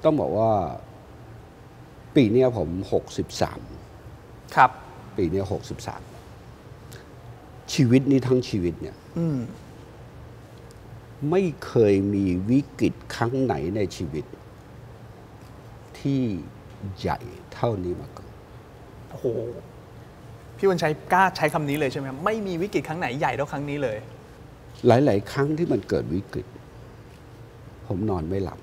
ต้องบอกว่าปีนี้ผม63 ครับปีนี้63ชีวิตนี้ทั้งชีวิตเนี่ยไม่เคยมีวิกฤตครั้งไหนในชีวิตที่ใหญ่เท่านี้มาก่อนโอ้โหพี่วันชัยกล้าใช้คำนี้เลยใช่ไหมครับไม่มีวิกฤตครั้งไหนใหญ่เท่าครั้งนี้เลยหลายๆครั้งที่มันเกิดวิกฤตผมนอนไม่หลับ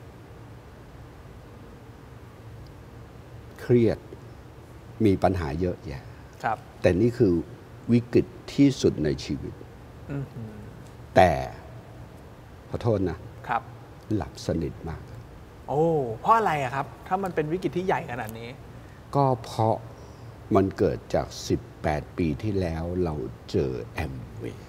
เครียดมีปัญหาเยอะแยะครับแต่นี่คือวิกฤตที่สุดในชีวิตแต่ขอโทษนะครับหลับสนิทมากโอ้เพราะอะไรอะครับถ้ามันเป็นวิกฤตที่ใหญ่ขนาดนี้ก็เพราะมันเกิดจาก18ปีที่แล้วเราเจอแอมเวย์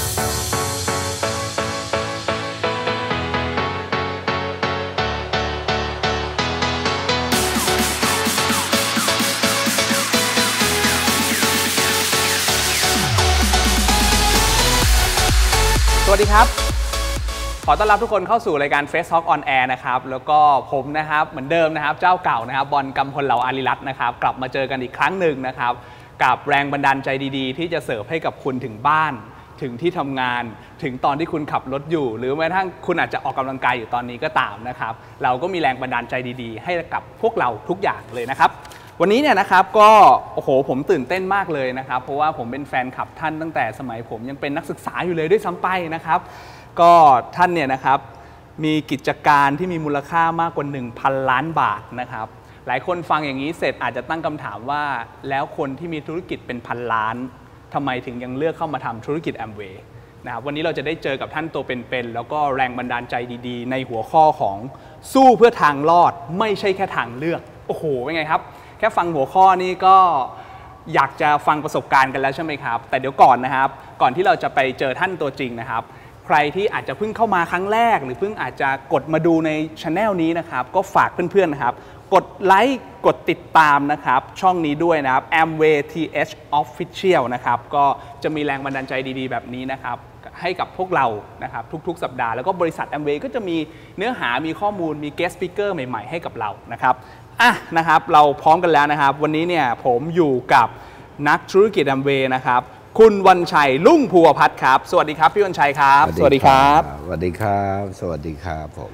สวัสดีครับขอต้อนรับทุกคนเข้าสู่รายการ Face Talk on Air นะครับแล้วก็ผมนะครับเหมือนเดิมนะครับเจ้าเก่านะครับบอลกำพลเหล่าอารีรัตน์นะครับกลับมาเจอกันอีกครั้งหนึ่งนะครับกับแรงบันดาลใจดีๆที่จะเสิร์ฟให้กับคุณถึงบ้านถึงที่ทำงานถึงตอนที่คุณขับรถอยู่หรือแม้กระทั่งคุณอาจจะออกกำลังกายอยู่ตอนนี้ก็ตามนะครับเราก็มีแรงบันดาลใจดีๆให้กับพวกเราทุกอย่างเลยนะครับวันนี้เนี่ยนะครับก็โอ้โหผมตื่นเต้นมากเลยนะครับเพราะว่าผมเป็นแฟนคลับท่านตั้งแต่สมัยผมยังเป็นนักศึกษาอยู่เลยด้วยซ้ำไปนะครับก็ท่านเนี่ยนะครับมีกิจการที่มีมูลค่ามากกว่า 1,000 ล้านบาทนะครับหลายคนฟังอย่างนี้เสร็จอาจจะตั้งคำถามว่าแล้วคนที่มีธุรกิจเป็นพันล้านทำไมถึงยังเลือกเข้ามาทำธุรกิจแอมเวย์นะครับวันนี้เราจะได้เจอกับท่านตัวเป็นๆแล้วก็แรงบันดาลใจดีๆในหัวข้อของสู้เพื่อทางรอดไม่ใช่แค่ทางเลือกโอ้โหเป็นไงครับแค่ฟังหัวข้อนี้ก็อยากจะฟังประสบการณ์กันแล้วใช่ไหมครับแต่เดี๋ยวก่อนนะครับก่อนที่เราจะไปเจอท่านตัวจริงนะครับใครที่อาจจะเพิ่งเข้ามาครั้งแรกหรือเพิ่งอาจจะกดมาดูในช anel นี้นะครับก็ฝากเพื่อนๆนะครับกดไลค์กดติดตามนะครับช่องนี้ด้วยนะครับ Amway TH Official นะครับก็จะมีแรงบันดาลใจดีๆแบบนี้นะครับให้กับพวกเรานะครับทุกๆสัปดาห์แล้วก็บริษัท Amway ก็จะมีเนื้อหามีข้อมูลมี guest speaker ใหม่ๆให้กับเรานะครับนะครับเราพร้อมกันแล้วนะครับวันนี้เนี่ยผมอยู่กับนักธุรกิจ Amway นะครับคุณวันชัยลุ่งภูวพัฒน์ครับสวัสดีครับพี่วันชัยครับสวัสดีครับสวัสดีครับสวัสดีครับผม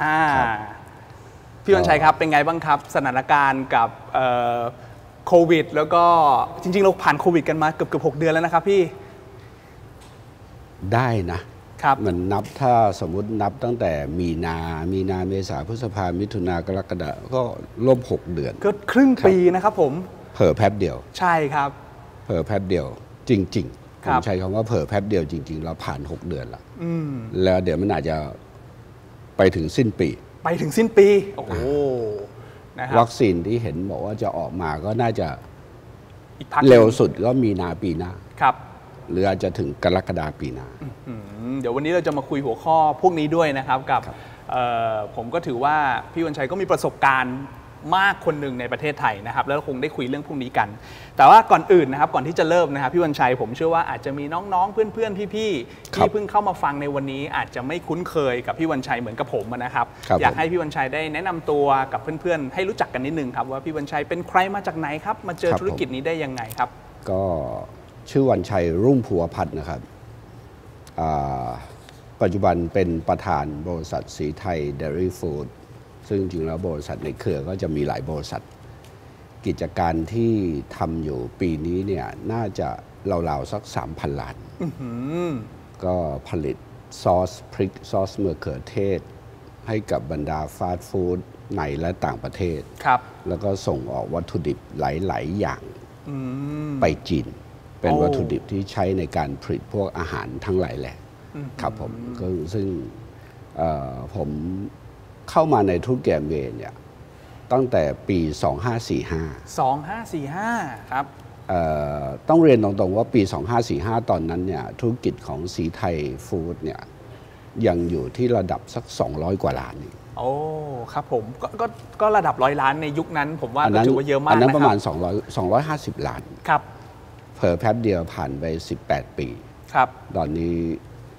พี่วันชัยครับเป็นไงบ้างครับสถานการณ์กับโควิดแล้วก็จริงๆเราผ่านโควิดกันมาเกือบ6 เดือนแล้วนะครับพี่ได้นะครับมันนับถ้าสมมุตินับตั้งแต่มีนาเมษาพฤษภามิถุนากรกฎาก็ร่วม6 เดือนก็ครึ่งปีนะครับผมเผลอแป๊บเดียวใช่ครับเผลอแป๊บเดียวจริงๆผมใช้คำว่าเผลอแป๊บเดียวจริงๆเราผ่าน6 เดือนแล้วเดี๋ยวมันอาจจะไปถึงสิ้นปีโอ้โหนะครับวัคซีนที่เห็นบอกว่าจะออกมาก็น่าจะเร็วสุดก็มีนาปีหน้าครับหรืออาจจะถึงกรกฎาปีหน้าเดี๋ยววันนี้เราจะมาคุยหัวข้อพวกนี้ด้วยนะครับกับผมก็ถือว่าพี่วันชัยก็มีประสบการณ์มากคนหนึ่งในประเทศไทยนะครับแล้วคงได้คุยเรื่องพวกนี้กันแต่ว่าก่อนอื่นนะครับก่อนที่จะเริ่มนะครับพี่วันชัยผมเชื่อว่าอาจจะมีน้องๆเพื่อนๆพี่ๆที่เพิ่งเข้ามาฟังในวันนี้อาจจะไม่คุ้นเคยกับพี่วันชัยเหมือนกับผมนะครับอยากให้พี่วันชัยได้แนะนำตัวกับเพื่อนๆให้รู้จักกันนิดนึงครับว่าพี่วันชัยเป็นใครมาจากไหนครับมาเจอธุรกิจนี้ได้ยังไงครับก็ชื่อวันชัยรุ่งภูวพัฒน์นะครับปัจจุบันเป็นประธานบริษัทสีไทยเดลี่ฟู้ดซึ่งจริงแล้วบริษัทในเครือก็จะมีหลายบริษัทกิจการที่ทำอยู่ปีนี้เนี่ยน่าจะราวๆสัก 3,000 ล้านก็ผลิตซอสพริกซอสมะเขือเทศให้กับบรรดาฟาสต์ฟู้ดในและต่างประเทศแล้วก็ส่งออกวัตถุดิบหลายๆอย่างไปจีนเป็นวัตถุดิบที่ใช้ในการผลิตพวกอาหารทั้งหลายแหละครับผมก็ซึ่งผมเข้ามาในธุรกิจแอมเวย์เนี่ยตั้งแต่ปี 2545ครับต้องเรียนตรงๆว่าปี2545ตอนนั้นเนี่ยธุรกิจของสีไทยฟู้ดเนี่ยยังอยู่ที่ระดับสัก200 กว่าล้านนี่โอ้ครับผมก็ระดับ100 ล้านในยุคนั้นผมว่าก็ถือว่าเยอะมากอันนั้นประมาณ250 ล้านครับเผลอแป๊บเดียวผ่านไป18 ปีครับตอนนี้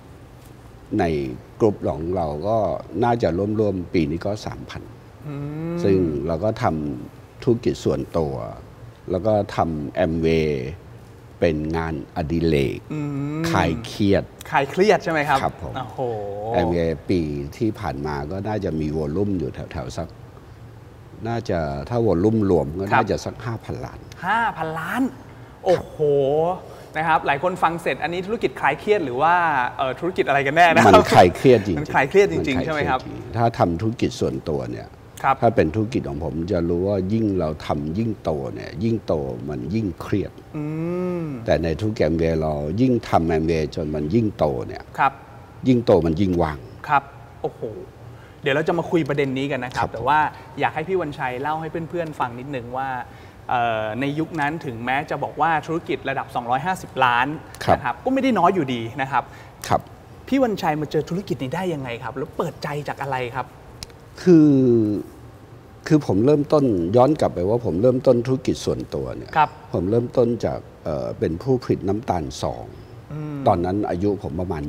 ในกลุ่มของเราก็น่าจะร่วมปีนี้ก็ 3,000 ซึ่งเราก็ทำธุรกิจส่วนตัวแล้วก็ทำแอมเวย์เป็นงานอดิเรกคลายเครียดใช่ไหมครับครับผมโอ้โหแอมเวย์ปีที่ผ่านมาก็น่าจะมีวอลลุ่มอยู่แถวๆสักน่าจะถ้าวอลลุ่มรวมก็น่าจะสัก 5,000 ล้าน 5,000 ล้านโอ้โหนะครับหลายคนฟังเสร็จอันนี้ธุรกิจคลายเครียดหรือว่าธุรกิจอะไรกันแน่นะครับมันคลายเครียดจริงมันคลายเครียดจริงๆใช่ไหมครับถ้าทำธุรกิจส่วนตัวเนี่ยถ้าเป็นธุรกิจของผมจะรู้ว่ายิ่งเราทำยิ่งโตเนี่ยยิ่งโตมันยิ่งเครียดแต่ในธุรกิจแอมเวย์เรายิ่งทำแอมเวย์จนมันยิ่งโตเนี่ยยิ่งโตมันยิ่งว่างครับโอ้โหเดี๋ยวเราจะมาคุยประเด็นนี้กันนะครับแต่ว่าอยากให้พี่วันชัยเล่าให้เพื่อนๆฟังนิดนึงว่าในยุคนั้นถึงแม้จะบอกว่าธุรกิจระดับ250 ล้านนะครับก็ไม่ได้น้อยอยู่ดีนะครับพี่วันชัยมาเจอธุรกิจนี้ได้ยังไงครับแล้วเปิดใจจากอะไรครับคือผมเริ่มต้นย้อนกลับไปว่าผมเริ่มต้นธุรกิจส่วนตัวเนี่ยผมเริ่มต้นจากเป็นผู้ผลิตน้ำตาลตอนนั้นอายุผมประมาณ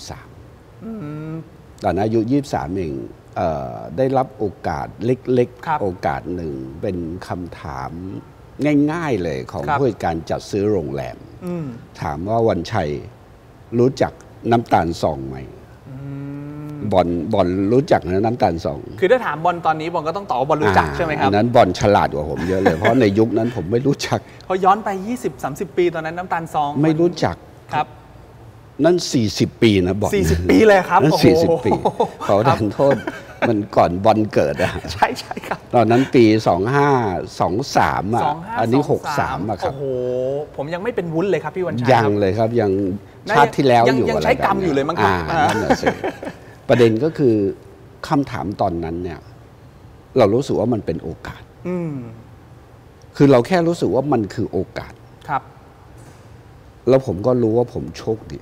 23ตอนนั้นอายุ23เองได้รับโอกาสเล็กๆโอกาสหนึ่งเป็นคำถามง่ายๆเลยของผู้จัดการจัดซื้อโรงแรมถามว่าวันชัยรู้จักน้ำตาลไหมบอลรู้จักนะน้ำตาลคือถ้าถามบอลตอนนี้บอลก็ต้องตอบบอลรู้จักใช่ไหมครับนั้นบอลฉลาดกว่าผมเยอะเลยเพราะในยุคนั้นผมไม่รู้จักเขาย้อนไป 20-30 ปีตอนนั้นน้ำตาลไม่รู้จักครับนั่น40 ปีนะบอล 40 ปีเลยครับนั่น40 ปีขอทานโทษมันก่อนบอลเกิดอะใช่ครับตอนนั้นปี2523อ่ะอันนี้63อ่ะครับโอ้โหผมยังไม่เป็นวุ้นเลยครับพี่วันชัยยังเลยครับยังชาติที่แล้วอยู่ยังใช้กรรมอยู่เลยมั้งครับนั่นแหละสิประเด็นก็คือคำถามตอนนั้นเนี่ยเรารู้สึกว่ามันเป็นโอกาสคือเราแค่รู้สึกว่ามันคือโอกาสครับแล้วผมก็รู้ว่าผมโชคดี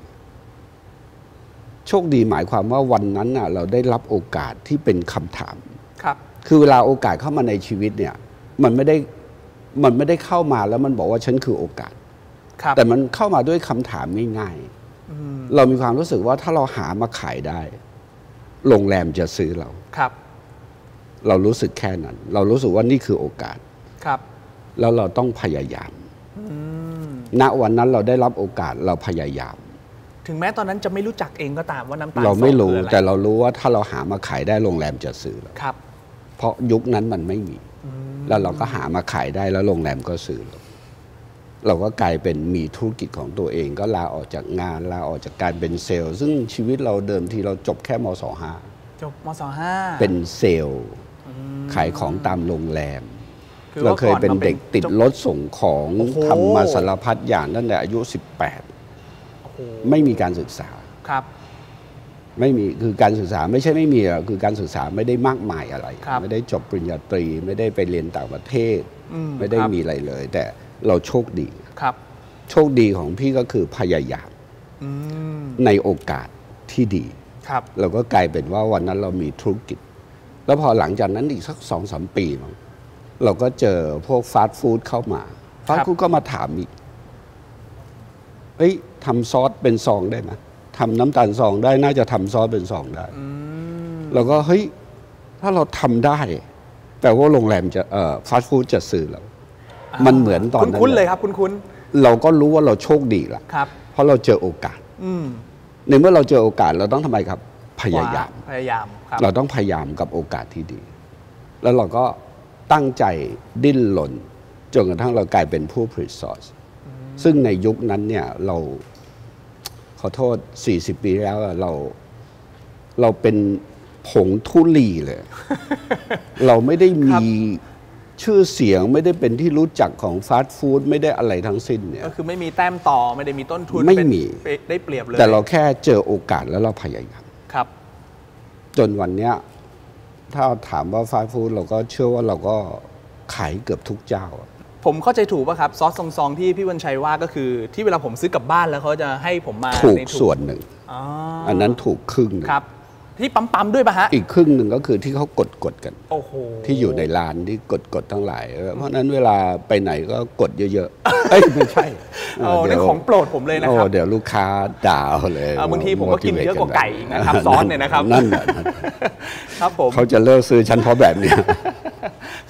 หมายความว่าวันนั้นน่ะเราได้รับโอกาสที่เป็นคำถามคือเวลาโอกาสเข้ามาในชีวิตเนี่ยมันไม่ได้เข้ามาแล้วมันบอกว่าฉันคือโอกาสแต่มันเข้ามาด้วยคำถามง่ายๆเรามีความรู้สึกว่าถ้าเราหามาขายได้โรงแรมจะซื้อเราเรารู้สึกแค่นั้นเรารู้สึกว่านี่คือโอกาสแล้วเราต้องพยายามณวันนั้นเราได้รับโอกาสเราพยายามถึงแม้ตอนนั้นจะไม่รู้จักเองก็ตามว่าน้ำตาลเราไม่รู้แต่เรารู้ว่าถ้าเราหามาขายได้โรงแรมจะซื้อเราเพราะยุคนั้นมันไม่มีแล้วเราก็หามาขายได้แล้วโรงแรมก็ซื้อเราก็กลายเป็นมีธุรกิจของตัวเองก็ลาออกจากงานลาออกจากการเป็นเซลล์ซึ่งชีวิตเราเดิมทีเราจบแค่ม.25 จบม.25 เป็นเซลล์ขายของตามโรงแรมเราเคยเป็นเด็กติดรถส่งของทำมาสารพัดอย่างตั้งแต่อายุ18ไม่มีการศึกษาไม่มีคือการศึกษาไม่ใช่ไม่มีคือการศึกษาไม่ได้มากมายอะไรไม่ได้จบปริญญาตรีไม่ได้ไปเรียนต่างประเทศไม่ได้มีอะไรเลยแต่เราโชคดีโชคดีของพี่ก็คือพยายามในโอกาสที่ดีเราก็กลายเป็นว่าวันนั้นเรามีธุรกิจแล้วพอหลังจากนั้นอีกสัก 2-3 ปีเราก็เจอพวกฟาสต์ฟู้ดเข้ามาฟาสต์ฟู้ดก็มาถามอีกทำซอสเป็นซองได้ไหมทำน้ำตาลซองได้น่าจะทำซอสเป็นซองได้เราก็ถ้าเราทำได้แปลว่าโรงแรมจะฟาสต์ฟู้ดจะซื้อเรามันเหมือนตอนนั้นคุ้นเลยครับคุ้นเราก็รู้ว่าเราโชคดีละเพราะเราเจอโอกาสในเมื่อเราเจอโอกาสเราต้องทำไมครับพยายามเราต้องพยายามกับโอกาสที่ดีแล้วเราก็ตั้งใจดิ้นรนจนกระทั่งเรากลายเป็นผู้ผลิตซอสซึ่งในยุคนั้นเนี่ยเราขอโทษ40 ปีแล้วเราเป็นผงธุลีเลย เราไม่ได้มีชื่อเสียงไม่ได้เป็นที่รู้จักของฟาสต์ฟู้ดไม่ได้อะไรทั้งสิ้นเนี่ยก็คือไม่มีแต้มต่อไม่ได้มีต้นทุนไม่มีได้เปรียบเลยแต่เราแค่เจอโอกาสแล้วเราพยายามจนวันเนี้ยถ้าถามว่าฟาสต์ฟู้ดเราก็เชื่อว่าเราก็ขายเกือบทุกเจ้าผมเข้าใจถูกป่ะครับซอสซองที่พี่วันชัยว่าก็คือที่เวลาผมซื้อกลับบ้านแล้วเขาจะให้ผมมาถูกส่วนหนึ่งอันนั้นถูกครึ่งนึงที่ปั๊มด้วยป่ะฮะอีกครึ่งหนึ่งก็คือที่เขากดกันที่อยู่ในร้านที่กดทั้งหลายเพราะนั้นเวลาไปไหนก็กดเยอะๆไม่ใช่นี่ของโปรดผมเลยนะครับเดี๋ยวลูกค้าด่าเลยบางทีผมก็กินเยอะกว่าไก่นะครับซอสเนี่ยนะครับนั่นครับผมเขาจะเลิกซื้อฉันเพราะแบบนี้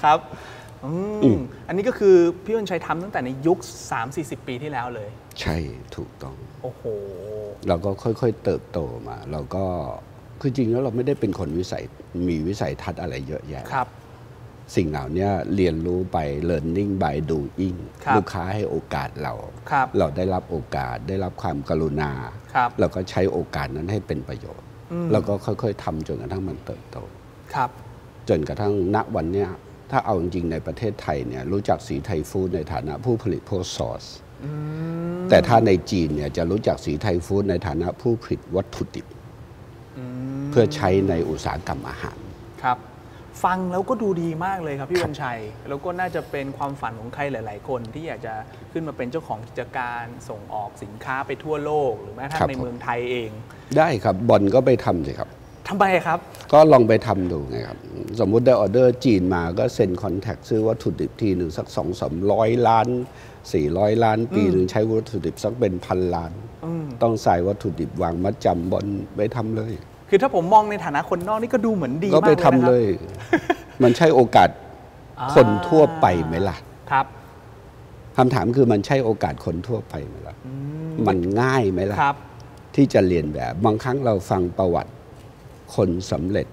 ครับอันนี้ก็คือพี่วันชัยทำตั้งแต่ในยุค 3-40 ปีที่แล้วเลยใช่ถูกต้องโอ้โหเราก็ค่อยๆเติบโตมาเราก็คือจริงแล้วเราไม่ได้เป็นคนมีวิสัยทัศน์อะไรเยอะแยะครับสิ่งเหล่านี้เรียนรู้ไป learning by doing ลูกค้าให้โอกาสเราได้รับโอกาสได้รับความกรุณาเราก็ใช้โอกาสนั้นให้เป็นประโยชน์เราก็ค่อยๆทำจนกระทั่งมันเติบโตจนกระทั่งณวันนี้ถ้าเอาจริงๆในประเทศไทยเนี่ยรู้จักสีไทยฟู้ดในฐานะผู้ผลิตพวกซอสแต่ถ้าในจีนเนี่ยจะรู้จักสีไทยฟู้ดในฐานะผู้ผลิตวัตถุดิบเพื่อใช้ในอุตสาหกรรมอาหารครับฟังแล้วก็ดูดีมากเลยครับพี่วันชัยแล้วก็น่าจะเป็นความฝันของใครหลายๆคนที่อยากจะขึ้นมาเป็นเจ้าของกิจการส่งออกสินค้าไปทั่วโลกหรือแม้กระทั่งในเมืองไทยเองได้ครับบอลก็ไปทำสิครับทำไมครับก็ลองไปทำดูไงครับสมมุติได้ออเดอร์จีนมาก็เซ็นคอนแทคซื้อวัตถุดิบทีหนึ่งสัก200-300 ล้าน400 ล้านปีหนึ่งใช้วัตถุดิบสักเป็น1,000 ล้านต้องใส่วัตถุดิบวางมัดจำบอลไปทำเลยคือถ้าผมมองในฐานะคนนอกนี่ก็ดูเหมือนดีมากเลยนะครับก็ไปทำเลยมันใช่โอกาสคนทั่วไปไหมล่ะครับคำถามคือมันใช่โอกาสคนทั่วไปไหมล่ะมันง่ายไหมล่ะที่จะเรียนแบบบางครั้งเราฟังประวัติคนสำเร็จ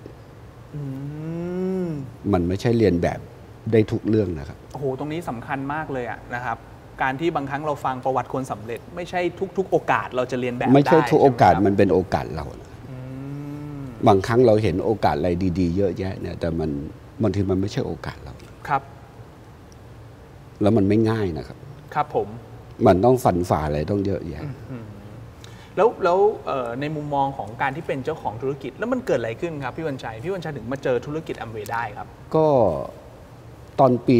มันไม่ใช่เรียนแบบได้ทุกเรื่องนะครับโอ้โหตรงนี้สำคัญมากเลยนะครับการที่บางครั้งเราฟังประวัติคนสำเร็จไม่ใช่ทุกโอกาสเราจะเรียนแบบไม่ใช่ทุกโอกาสมันเป็นโอกาสเราบางครั้งเราเห็นโอกาสอะไรดีๆเยอะแยะเนี่ยแต่มันบางทีมันไม่ใช่โอกาสเราครับแล้วมันไม่ง่ายนะครับครับผมมันต้องฟันฝ่าอะไรต้องเยอะแยะแล้วในมุมมองของการที่เป็นเจ้าของธุรกิจแล้วมันเกิดอะไรขึ้นครับพี่วันชัยถึงมาเจอธุรกิจแอมเวย์ได้ครับก็ตอนปี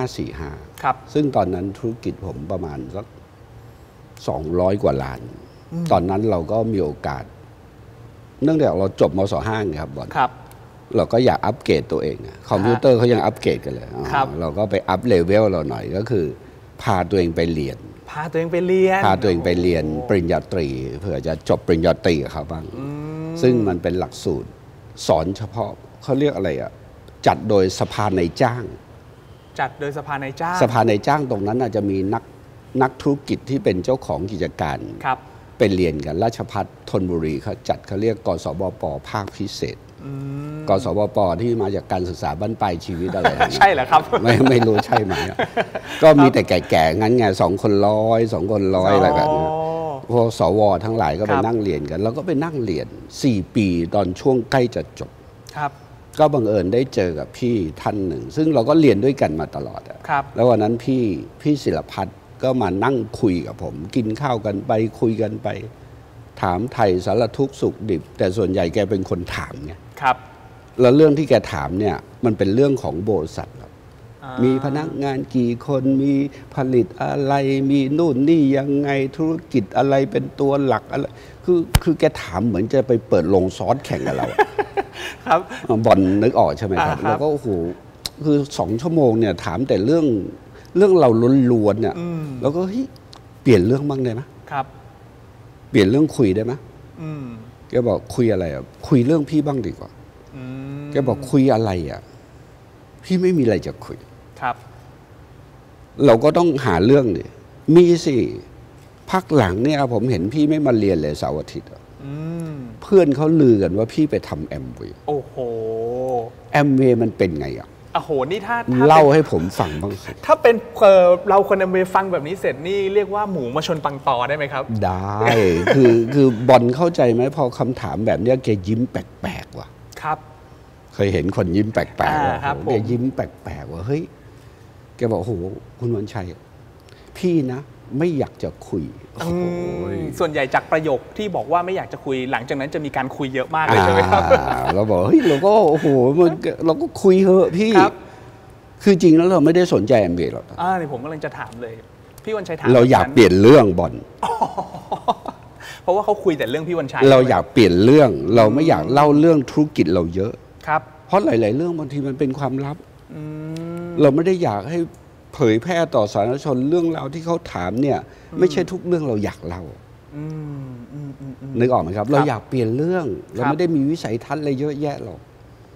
2545 ครับซึ่งตอนนั้นธุรกิจผมประมาณสัก200 กว่าล้านตอนนั้นเราก็มีโอกาสเนื่องจากเราจบมศ.5 ไงครับบอลเราก็อยากอัปเกรดตัวเองคอมพิวเตอร์เขายังอัปเกรดกันเลยเราก็ไปอัปเลเวลเราหน่อยก็คือพาตัวเองไปเรียนพาตัวเองไปเรียนปริญญาตรีเพื่อจะจบปริญญาตรีกับเขาบ้างซึ่งมันเป็นหลักสูตรสอนเฉพาะเขาเรียกอะไรจัดโดยสภาในจ้างสภาในจ้างตรงนั้นอาจจะมีนักธุรกิจที่เป็นเจ้าของกิจการไปเรียนกันราชภัฏธนบุรีเขาจัดเขาเรียกกสบป.ภาคพิเศษกสบป.ที่มาจากการศึกษาบั้นปลายชีวิตอะไรใช่เหรอครับไม่รู้ใช่ไหมก็มีแต่แก่ๆงั้นไง2 คน100อะไรแบบนี้พวกสวทั้งหลายก็ไปนั่งเรียนกันแล้วก็ไปนั่งเรียน4 ปีตอนช่วงใกล้จะจบก็บังเอิญได้เจอกับพี่ท่านหนึ่งซึ่งเราก็เรียนด้วยกันมาตลอดแล้ววันนั้นพี่ศิลพัฒน์ก็มานั่งคุยกับผมกินข้าวกันไปคุยกันไปถามไทยสารทุกข์สุขดิบแต่ส่วนใหญ่แกเป็นคนถามไงแล้วเรื่องที่แกถามเนี่ยมันเป็นเรื่องของบริษัทมีพนักงานกี่คนมีผลิตอะไรมีนู่นนี่ยังไงธุรกิจอะไรเป็นตัวหลักอะไรคือแกถามเหมือนจะไปเปิดโรงซอสแข่งกับเราครับบอลนึกออกใช่ไหมครับแล้วก็โอ้โหคือ2 ชั่วโมงเนี่ยถามแต่เรื่องเราล้วนๆเนี่ยแล้วก็เฮ้ยเปลี่ยนเรื่องบ้างได้ไหมครับเปลี่ยนเรื่องคุยได้ไหมแกบอกคุยอะไรคุยเรื่องพี่บ้างดีกว่าแกบอกคุยอะไรพี่ไม่มีอะไรจะคุยครับเราก็ต้องหาเรื่องดิมีสิพักหลังเนี่ยผมเห็นพี่ไม่มาเรียนเลยเสาร์อาทิตย์เพื่อนเขาลือกันว่าพี่ไปทำแอมเวย์โอ้โหแอมเวย์มันเป็นไงโอ้โหนี่ถ้าเล่าให้ผมฟังบ้างสิถ้าเป็นเราคนแอมเวย์ฟังแบบนี้เสร็จนี่เรียกว่าหมูมาชนปังตอได้ไหมครับได้คือบอลเข้าใจไหมพอคำถามแบบนี้แกยิ้มแปลกๆว่ะครับเคยเห็นคนยิ้มแปลกๆว่ะแกยิ้มแปลกๆว่าเฮ้ยแกบอกโอ้โหคุณวันชัยพี่นะไม่อยากจะคุยส่วนใหญ่จากประโยคที่บอกว่าไม่อยากจะคุยหลังจากนั้นจะมีการคุยเยอะมากเลยใช่ไหมครับเราบอกเฮ้ยเราก็โอ้โหเราก็คุยเถอะพี่คือจริงแล้วเราไม่ได้สนใจแอมเบย์หรอกนี่ผมกำลังจะถามเลยพี่วันชัยถามเราอยากเปลี่ยนเรื่องบอลเพราะว่าเขาคุยแต่เรื่องพี่วันชัยเราอยากเปลี่ยนเรื่องเราไม่อยากเล่าเรื่องธุรกิจเราเยอะเพราะหลายๆเรื่องบางทีมันเป็นความลับเราไม่ได้อยากให้เผยแพร่ต่อสาธารณชนเรื่องราวที่เขาถามเนี่ยไม่ใช่ทุกเรื่องเราอยากเล่านึกออกไหมครับเราอยากเปลี่ยนเรื่องเราไม่ได้มีวิสัยทัศน์อะไรเยอะแยะหรอก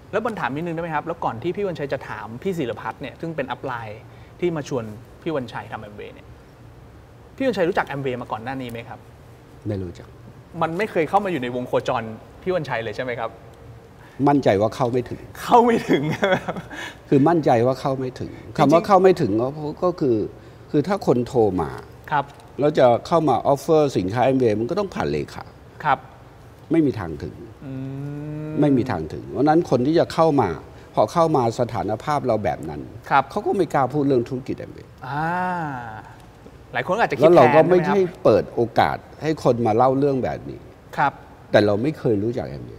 แล้วบอลถามนิดนึงได้ไหมครับแล้วก่อนที่พี่วันชัยจะถามพี่ศิรพัฒน์เนี่ยซึ่งเป็นอัพไลน์ที่มาชวนพี่วันชัยทำแอมเวย์เนี่ยพี่วันชัยรู้จักแอมเวย์มาก่อนหน้านี้ไหมครับไม่รู้จักมันไม่เคยเข้ามาอยู่ในวงโคจรพี่วันชัยเลยใช่ไหมครับมั่นใจว่าเข้าไม่ถึงคือมั่นใจว่าเข้าไม่ถึงคำว่าเข้าไม่ถึงก็คือถ้าคนโทรมาครับแล้วจะเข้ามาออฟเฟอร์สินค้า MBA มันก็ต้องผ่านเลขาครับไม่มีทางถึงไม่มีทางถึงเพราะนั้นคนที่จะเข้ามาพอเข้ามาสถานภาพเราแบบนั้นเขาก็ไม่กล้าพูดเรื่องธุรกิจ MBA หลายคนอาจจะคิดแล้วเราก็ไม่ใช่เปิดโอกาสให้คนมาเล่าเรื่องแบบนี้ครับแต่เราไม่เคยรู้จัก MBA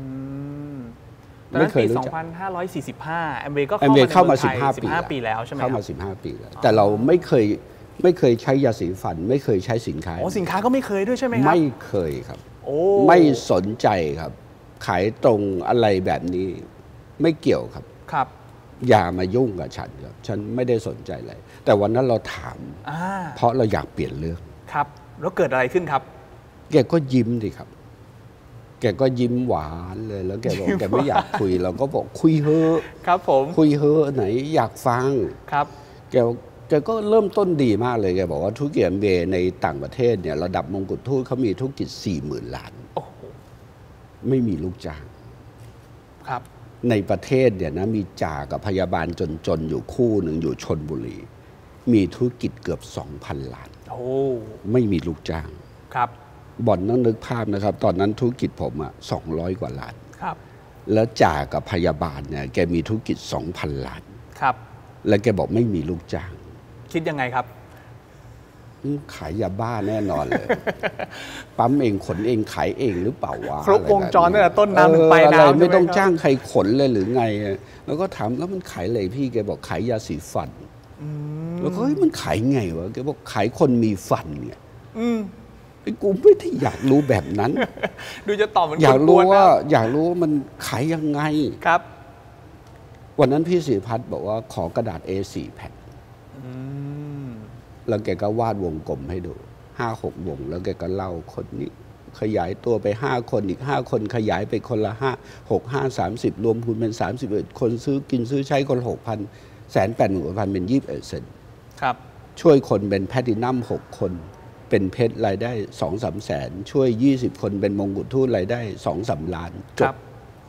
ไม่เคยรู้จัก2545 MBA ก็เข้ามา15 ปีแล้วใช่ไหมครับเข้ามา15 ปีแล้วแต่เราไม่เคยใช้ยาสีฟันไม่เคยใช้สินค้าสินค้าก็ไม่เคยด้วยใช่ไหมครับไม่เคยครับไม่สนใจครับขายตรงอะไรแบบนี้ไม่เกี่ยวครับครับอย่ามายุ่งกับฉันครับฉันไม่ได้สนใจอะไรแต่วันนั้นเราถามเพราะเราอยากเปลี่ยนเรื่องครับแล้วเกิดอะไรขึ้นครับแกก็ยิ้มดิครับแกก็ยิ้มหวานเลยแล้วแกบอกแกไม่อยากคุยเราก็บอกคุยเถอะครับผมคุยเถอะไหนอยากฟังครับแกก็เริ่มต้นดีมากเลยแกบอกว่าธุรกิจ MBA ในต่างประเทศเนี่ยระดับมงกุฎทูตเขามีธุรกิจ 40,000 ล้านไม่มีลูกจ้างครับในประเทศเนี่ยนะมีจ่ากับพยาบาลจนอยู่คู่หนึ่งอยู่ชลบุรีมีธุรกิจเกือบ 2,000 ล้านไม่มีลูกจ้างครับบ่อนต้องนึกภาพนะครับตอนนั้นธุรกิจผม200 กว่าล้านครับแล้วจ่ากับพยาบาลเนี่ยแกมีธุรกิจ 2,000 ล้านครับแล้วแกบอกไม่มีลูกจ้างคิดยังไงครับขายยาบ้าแน่นอนเลยปั๊มเองขนเองขายเองหรือเปล่าวะครบวงจรตั้งแต่ต้นน้ำถึงปลายน้ำไม่ต้องจ้างใครขนเลยหรือไงแล้วก็ถามแล้วมันขายอะไรพี่แกบอกขายยาสีฟันแล้วก็มันขายไงวะแกบอกขายคนมีฟันไงไอ้กูไม่ได้อยากรู้แบบนั้นดูจะตอบมันอยากรู้ว่ามันขายยังไงครับวันนั้นพี่ศิริพัฒน์บอกว่าขอกระดาษ A4 แผ่นแล้วแกก็วาดวงกลมให้ดู 5-6 วงแล้วแกก็เล่าคนนี้ขยายตัวไป5 คนอีก5 คนขยายไปคนละ5 6 5 30รวมคูณเป็น31คนซื้อกินซื้อใช้คน 6,000 180,000 เป็น 21% ครับช่วยคนเป็นแพลทินัม6 คนเป็นเพชรรายได้ 2-3 แสนช่วย20 คนเป็นมงกุฎทูตรายได้ 2-3 ล้านจบ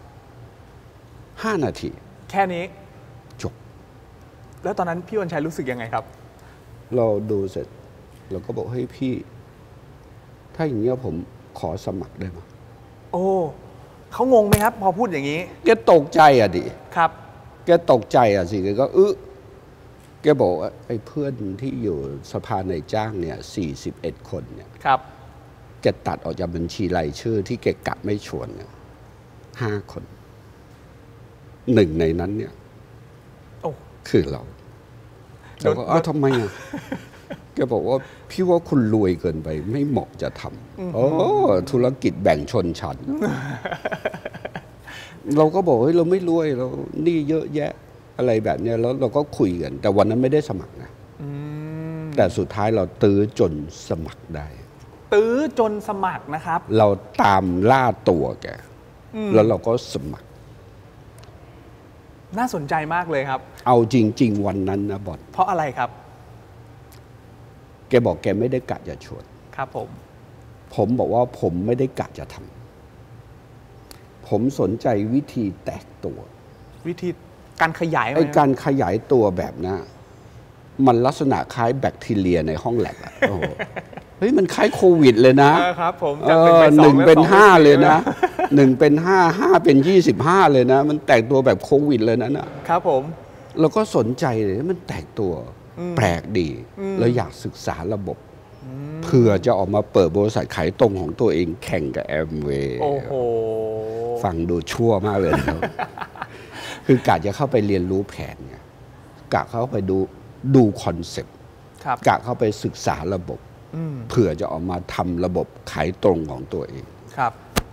5 นาทีแค่นี้จบแล้วตอนนั้นพี่วันชัยรู้สึกยังไงครับเราดูเสร็จเราก็บอกเฮ้ยพี่ถ้าอย่างเงี้ยผมขอสมัครได้ไหมโอ้เขางงไหมครับพอพูดอย่างนี้แกตกใจดิครับแกตกใจสิแกก็แกบอกว่าไอ้เพื่อนที่อยู่สภาในจ้างเนี่ย41 คนเนี่ยครับแกตัดออกจากบัญชีรายชื่อที่แกกะไม่ชวนเนี่ย5 คน1ในนั้นเนี่ยคือเราก็ทำไมแกบอกว่าพี่ว่าคุณรวยเกินไปไม่เหมาะจะทำธุรกิจแบ่งชนชั้นเราก็บอกเฮ้ยเราไม่รวยเรานี่เยอะแยะอะไรแบบนี้แล้วเราก็คุยกันแต่วันนั้นไม่ได้สมัครนะแต่สุดท้ายเราตื้อจนสมัครได้ตื้อจนสมัครนะครับเราตามล่าตัวแกแล้วเราก็สมัครน่าสนใจมากเลยครับเอาจริงๆวันนั้นนะบอลเพราะอะไรครับแกบอกแกไม่ได้กะจะชวนครับผมบอกว่าผมไม่ได้กะจะทำผมสนใจวิธีแตกตัววิธีการขยายการขยายตัวแบบนั้นมันลักษณะคล้ายแบคทีเรียในห้องแลบเฮ้ยมันคล้ายโควิดเลยนะครับผม 1 เป็น 5เลยนะ1 เป็น 5 เป็น 25เลยนะมันแตกตัวแบบโควิดเลยนะครับผมเราก็สนใจเลยมันแตกตัวแปลกดีแล้วอยากศึกษาระบบเพื่อจะออกมาเปิดบริษัทขายตรงของตัวเองแข่งกับแอมเวย์ฟังดูชั่วมากเลยนะคือกะจะเข้าไปเรียนรู้แผนไงกะเข้าไปดูคอนเซ็ปต์กะเข้าไปศึกษาระบบเพื่อจะออกมาทำระบบขายตรงของตัวเองครับ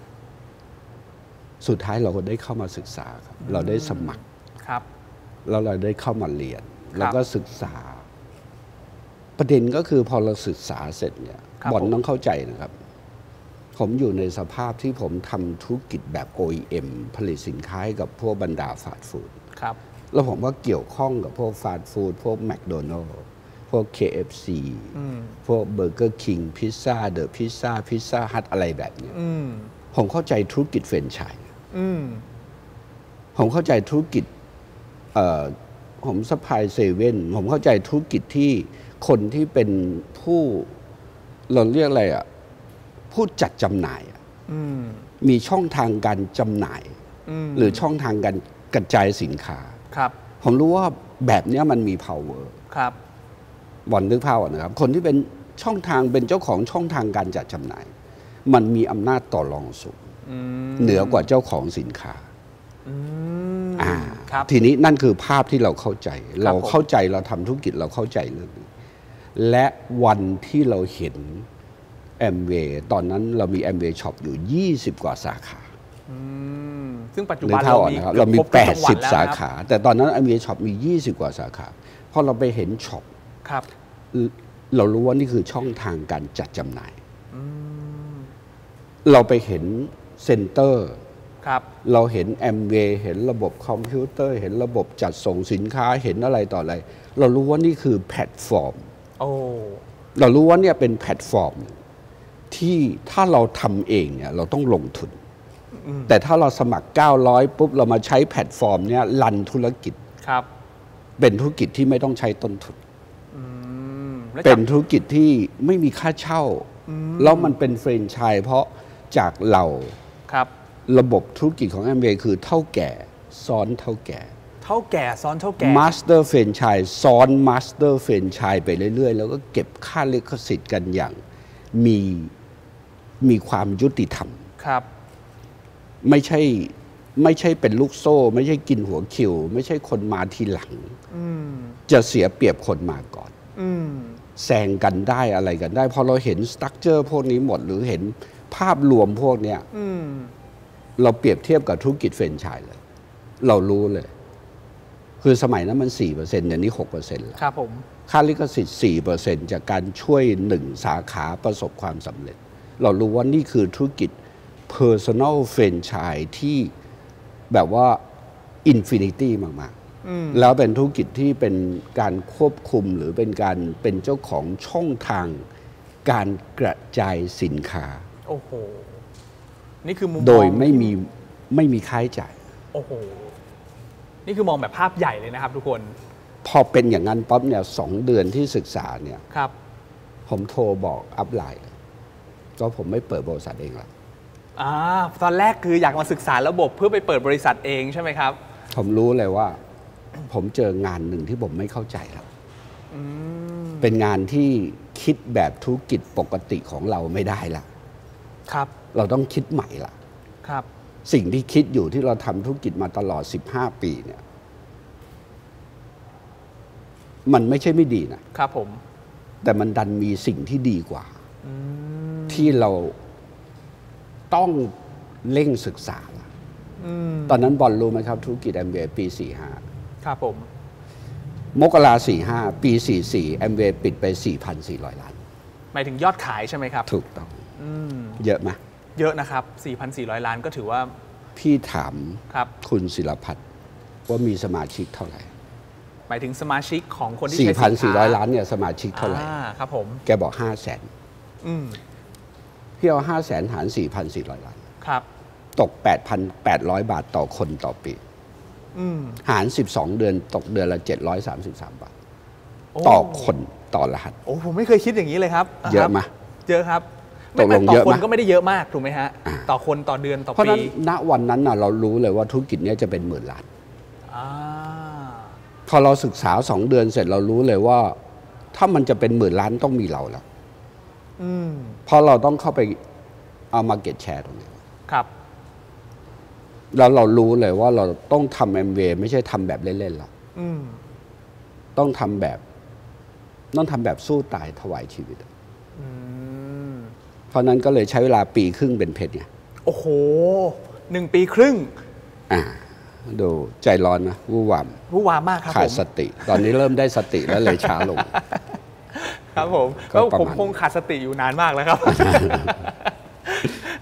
สุดท้ายเราก็ได้เข้ามาศึกษาครับเราได้สมัครครับแล้วเราได้เข้ามาเรียนแล้วก็ศึกษาประเด็นก็คือพอเราศึกษาเสร็จเนี่ยบอลต้องเข้าใจนะครับผมอยู่ในสภาพที่ผมทำธุรกิจแบบ OEM ผลิตสินค้าให้กับพวกบรรดาฟาสต์ฟู้ดครับแล้วผมก็เกี่ยวข้องกับพวกฟาสต์ฟู้ดพวกแมคโดนัลด์พวก KFC พวกเบอร์เกอร์คิงพิซซ่าเดอะพิซซ่าฮัทอะไรแบบนี้ผมเข้าใจธุรกิจแฟรนไชส์ผมเข้าใจธุรกิจผมซัพพลายเซเว่นผมเข้าใจธุรกิจที่คนที่เป็นผู้เราเรียกอะไรอ่ะผู้จัดจำหน่ายมีช่องทางการจำหน่ายหรือช่องทางการกระจายสินค้าครับผมรู้ว่าแบบนี้มันมี power ครับบอลนึกภาพนะครับคนที่เป็นช่องทางเป็นเจ้าของช่องทางการจัดจำหน่ายมันมีอำนาจต่อรองสูงเหนือกว่าเจ้าของสินค้าทีนี้นั่นคือภาพที่เราเข้าใจเราเข้าใจเราทำธุรกิจเราเข้าใจเรื่องนี้และวันที่เราเห็นแอมเวย์ตอนนั้นเรามีแอมเวย์ช็อปอยู่20กว่าสาขาซึ่งปัจจุบันเรามี 80สาขาแต่ตอนนั้นแอมเวย์ช็อปมี20กว่าสาขาพอเราไปเห็นช็อปเรารู้ว่านี่คือช่องทางการจัดจำหน่ายเราไปเห็นเซ็นเตอร์เราเห็นแอมเวย์เห็นระบบคอมพิวเตอร์เห็นระบบจัดส่งสินค้าเห็นอะไรต่ออะไรเรารู้ว่านี่คือแพลตฟอร์มเรารู้ว่าเนี่ยเป็นแพลตฟอร์มที่ถ้าเราทำเองเนี่ยเราต้องลงทุนแต่ถ้าเราสมัคร900ปุ๊บเรามาใช้แพลตฟอร์มเนี่ยรันธุรกิจเป็นธุรกิจที่ไม่ต้องใช้ต้นทุนเป็นธุรกิจที่ไม่มีค่าเช่าแล้วมันเป็นแฟรนไชส์เพราะจากเราระบบธุรกิจของแอมเวย์คือเท่าแก่ซ้อนเท่าแก่ซ้อนเท่าแก่มาสเตอร์แฟรนไชส์ซ้อนมาสเตอร์แฟรนไชส์ไปเรื่อยๆแล้วก็เก็บค่าลิขสิทธิ์กันอย่างมีความยุติธรรมไม่ใช่เป็นลูกโซ่ ไม่ใช่กินหัวคิวไม่ใช่คนมาทีหลังจะเสียเปรียบคนมาก่อนแซงกันได้อะไรกันได้พอเราเห็นสตรัคเจอร์พวกนี้หมดหรือเห็นภาพรวมพวกเนี้ยเราเปรียบเทียบกับธุรกิจแฟรนไชส์เลยเรารู้เลยคือสมัยนั้นมัน 4% เดี๋ยวนี้ 6% แล้วครับผมค่าลิขสิทธิ์ 4% จากการช่วย1สาขาประสบความสำเร็จเรารู้ว่านี่คือธุรกิจ Personal Franchise ที่แบบว่า Infinity มากๆแล้วเป็นธุรกิจที่เป็นการควบคุมหรือเป็นเจ้าของช่องทางการกระจายสินค้าโอ้โหนี่คือมุมโดยไม่มีค่าใช้จ่ายโอ้โหนี่คือมองแบบภาพใหญ่เลยนะครับทุกคนพอเป็นอย่างนั้นปั๊บเนี่ย2 เดือนที่ศึกษาเนี่ยผมโทรบอกอัพไลน์ก็ผมไม่เปิดบริษัทเองละตอนแรกคืออยากมาศึกษาระบบเพื่อไปเปิดบริษัทเองใช่ไหมครับผมรู้เลยว่าผมเจองานหนึ่งที่ผมไม่เข้าใจแล้วเป็นงานที่คิดแบบธุรกิจปกติของเราไม่ได้ละเราต้องคิดใหม่ละสิ่งที่คิดอยู่ที่เราทำธุรกิจมาตลอด15 ปีเนี่ยมันไม่ใช่ไม่ดีนะครับผมแต่มันดันมีสิ่งที่ดีกว่าที่เราต้องเร่งศึกษาตอนนั้นบอลรู้ไหมครับธุรกิจแอมเวย์ปี45 ครับผมมกรา45ปี44แอมเวย์ปิดไป 4,400 ล้านหมายถึงยอดขายใช่ไหมครับถูกต้องเยอะไหมเยอะนะครับ 4,400 ล้านก็ถือว่าพี่ถามคุณศิลพัฒน์ว่ามีสมาชิกเท่าไหร่หมายถึงสมาชิกของคนที่ใช้สินค้า 4,400 ล้านเนี่ยสมาชิกเท่าไหร่ครับผมแกบอก 500,000พี่เอา 500,000 หาร 4,400 ล้านครับตก 8,800 บาทต่อคนต่อปีหาร12 เดือนตกเดือนละ733 บาทต่อคนต่อรหัสโอ้ผมไม่เคยคิดอย่างนี้เลยครับเยอะไหมเยอะครับตกลงเยอะไหมต่อคนก็ไม่ได้เยอะมากถูกไหมฮะต่อคนต่อเดือนต่อปีเพราะนั้นณวันนั้นเรารู้เลยว่าธุรกิจนี้จะเป็น10,000 ล้านพอเราศึกษา2 เดือนเสร็จเรารู้เลยว่าถ้ามันจะเป็น10,000 ล้านต้องมีเราแล้วเพราะเราต้องเข้าไปเอาmarket share ตรงนี้ครับแล้วเรารู้เลยว่าเราต้องทำแอมเวย์ไม่ใช่ทำแบบเล่นๆหรอกต้องทำแบบสู้ตายถวายชีวิตเพราะนั้นก็เลยใช้เวลาปีครึ่งเป็นเพชรไงโอ้โห1 ปีครึ่งดูใจร้อนนะวู่วามมากครับขาดสติตอนนี้เริ่มได้สติแล้วเลยช้าลงครับผมก็ผมคงขาดสติอยู่นานมากแล้วครับ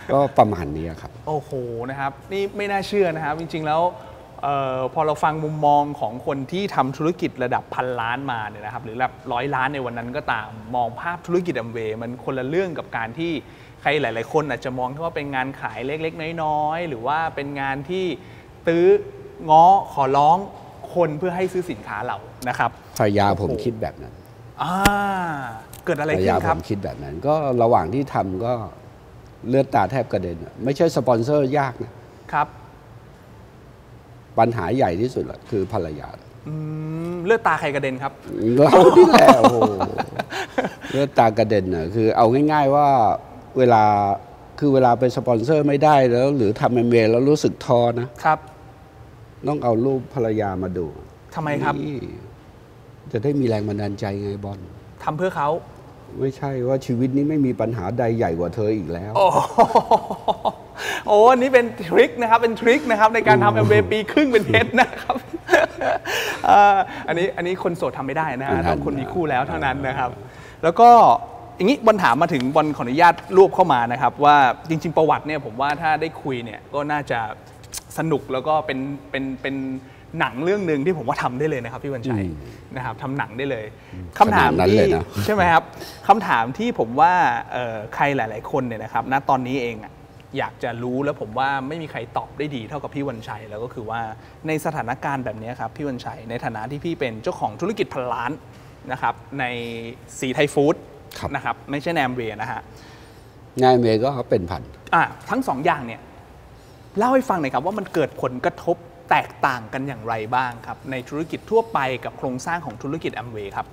ก็ประมาณนี้ครับโอ้โหนะครับนี่ไม่น่าเชื่อนะครับจริงๆแล้วพอเราฟังมุมมองของคนที่ทำธุรกิจระดับพันล้านมาเนี่ยนะครับหรือระดับ100 ล้านในวันนั้นก็ตามมองภาพธุรกิจแอมเวย์มันคนละเรื่องกับการที่ใครหลายๆคนอาจจะมองว่าเป็นงานขายเล็กๆน้อยๆหรือว่าเป็นงานที่ตื้อง้อขอร้องคนเพื่อให้ซื้อสินค้าเรานะครับภรรยาผมคิดแบบนั้นเกิดอะไรขึ้นครับผมคิดแบบนั้นก็ระหว่างที่ทำก็เลือดตาแทบกระเด็นไม่ใช่สปอนเซอร์ยากนะครับปัญหาใหญ่ที่สุดคือภรรยาเลือดตาใครกระเด็นครับเราที่แหละโอ้โหเลือดตากระเด็นคือเอาง่ายๆว่าเวลาเป็นสปอนเซอร์ไม่ได้แล้วหรือทำเมลแล้วรู้สึกท้อนะครับต้องเอารูปภรรยามาดูทำไมครับจะได้มีแรงบันดาลใจไงบอลทำเพื่อเขาไม่ใช่ว่าชีวิตนี้ไม่มีปัญหาใดใหญ่กว่าเธออีกแล้วโอ้อันนี้เป็นทริคนะครับเป็นทริคนะครับในการทำ MBA ปีครึ่งเป็นเพชรนะครับอันนี้คนโสดทำไม่ได้นะฮะต้องคนมีคู่แล้วเท่านั้นนะครับแล้วก็อย่างนี้บอลถามมาถึงบอลขออนุญาตรวบเข้ามานะครับว่าจริงๆประวัติเนี่ยผมว่าถ้าได้คุยเนี่ยก็น่าจะสนุกแล้วก็เป็นหนังเรื่องหนึ่งที่ผมว่าทำได้เลยนะครับพี่วันชัยนะครับทำหนังได้เลยคำถามที่ใช่ไหมครับคำถามที่ผมว่าใครหลายๆคนเนี่ยนะครับณตอนนี้เองอยากจะรู้แล้วผมว่าไม่มีใครตอบได้ดีเท่ากับพี่วันชัยแล้วก็คือว่าในสถานการณ์แบบนี้ครับพี่วันชัยในฐานะที่พี่เป็นเจ้าของธุรกิจพันล้านนะครับในสีไทยฟู้ดนะครับไม่ใช่แอมเวย์นะฮะงานเมย์ก็เป็นพันทั้งสองอย่างเนี่ยเล่าให้ฟังหน่อยครับว่ามันเกิดผลกระทบแตกต่างกันอย่างไรบ้างครับในธุรกิจทั่วไปกับโครงสร้างของธุรกิจแอมเวย์ครับ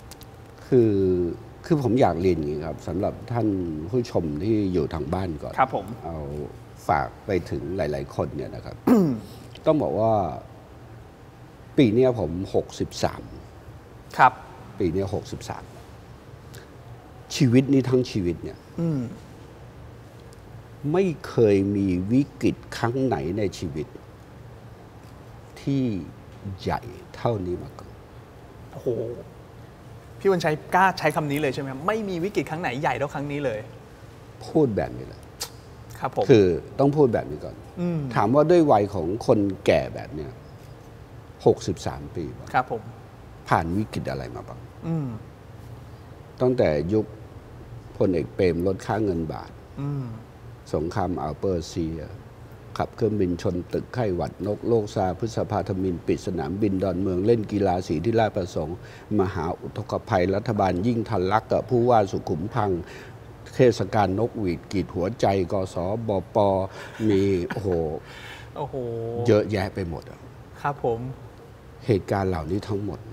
คือผมอยากเรียนอย่างนี้ครับสำหรับท่านผู้ชมที่อยู่ทางบ้านก่อนครับผมเอาฝากไปถึงหลายๆคนเนี่ยนะครับ ต้องบอกว่าปีนี้ผม63 ครับปีนี้63ชีวิตนี้ทั้งชีวิตเนี่ยไม่เคยมีวิกฤตครั้งไหนในชีวิตที่ใหญ่เท่านี้มาก่อนโอ้โหพี่วันชัยกล้าใช้คำนี้เลยใช่ไหมไม่มีวิกฤตครั้งไหนใหญ่เท่าครั้งนี้เลยพูดแบบนี้เลยครับผมคือต้องพูดแบบนี้ก่อนถามว่าด้วยวัยของคนแก่แบบเนี้ย63 ปีครับผมผ่านวิกฤตอะไรมาบ้างตั้งแต่ยุคพลเอกเปรมลดค่าเงินบาทสงครามอัลเปอร์เซียขับเครื่องบินชนตึกไข้หวัดนกโลกซาพฤษภาธมินปิดสนามบินดอนเมืองเล่นกีฬาสีที่ราชประสงค์มหาอุทกภัยรัฐบาลยิ่งทันลักกับผู้ว่าสุขุมพังเทศกาลนกหวีดกีดหัวใจกสบปมีโอ้โหเยอะแยะไปหมดครับผมเหตุการณ์เหล่านี้ทั้งหมด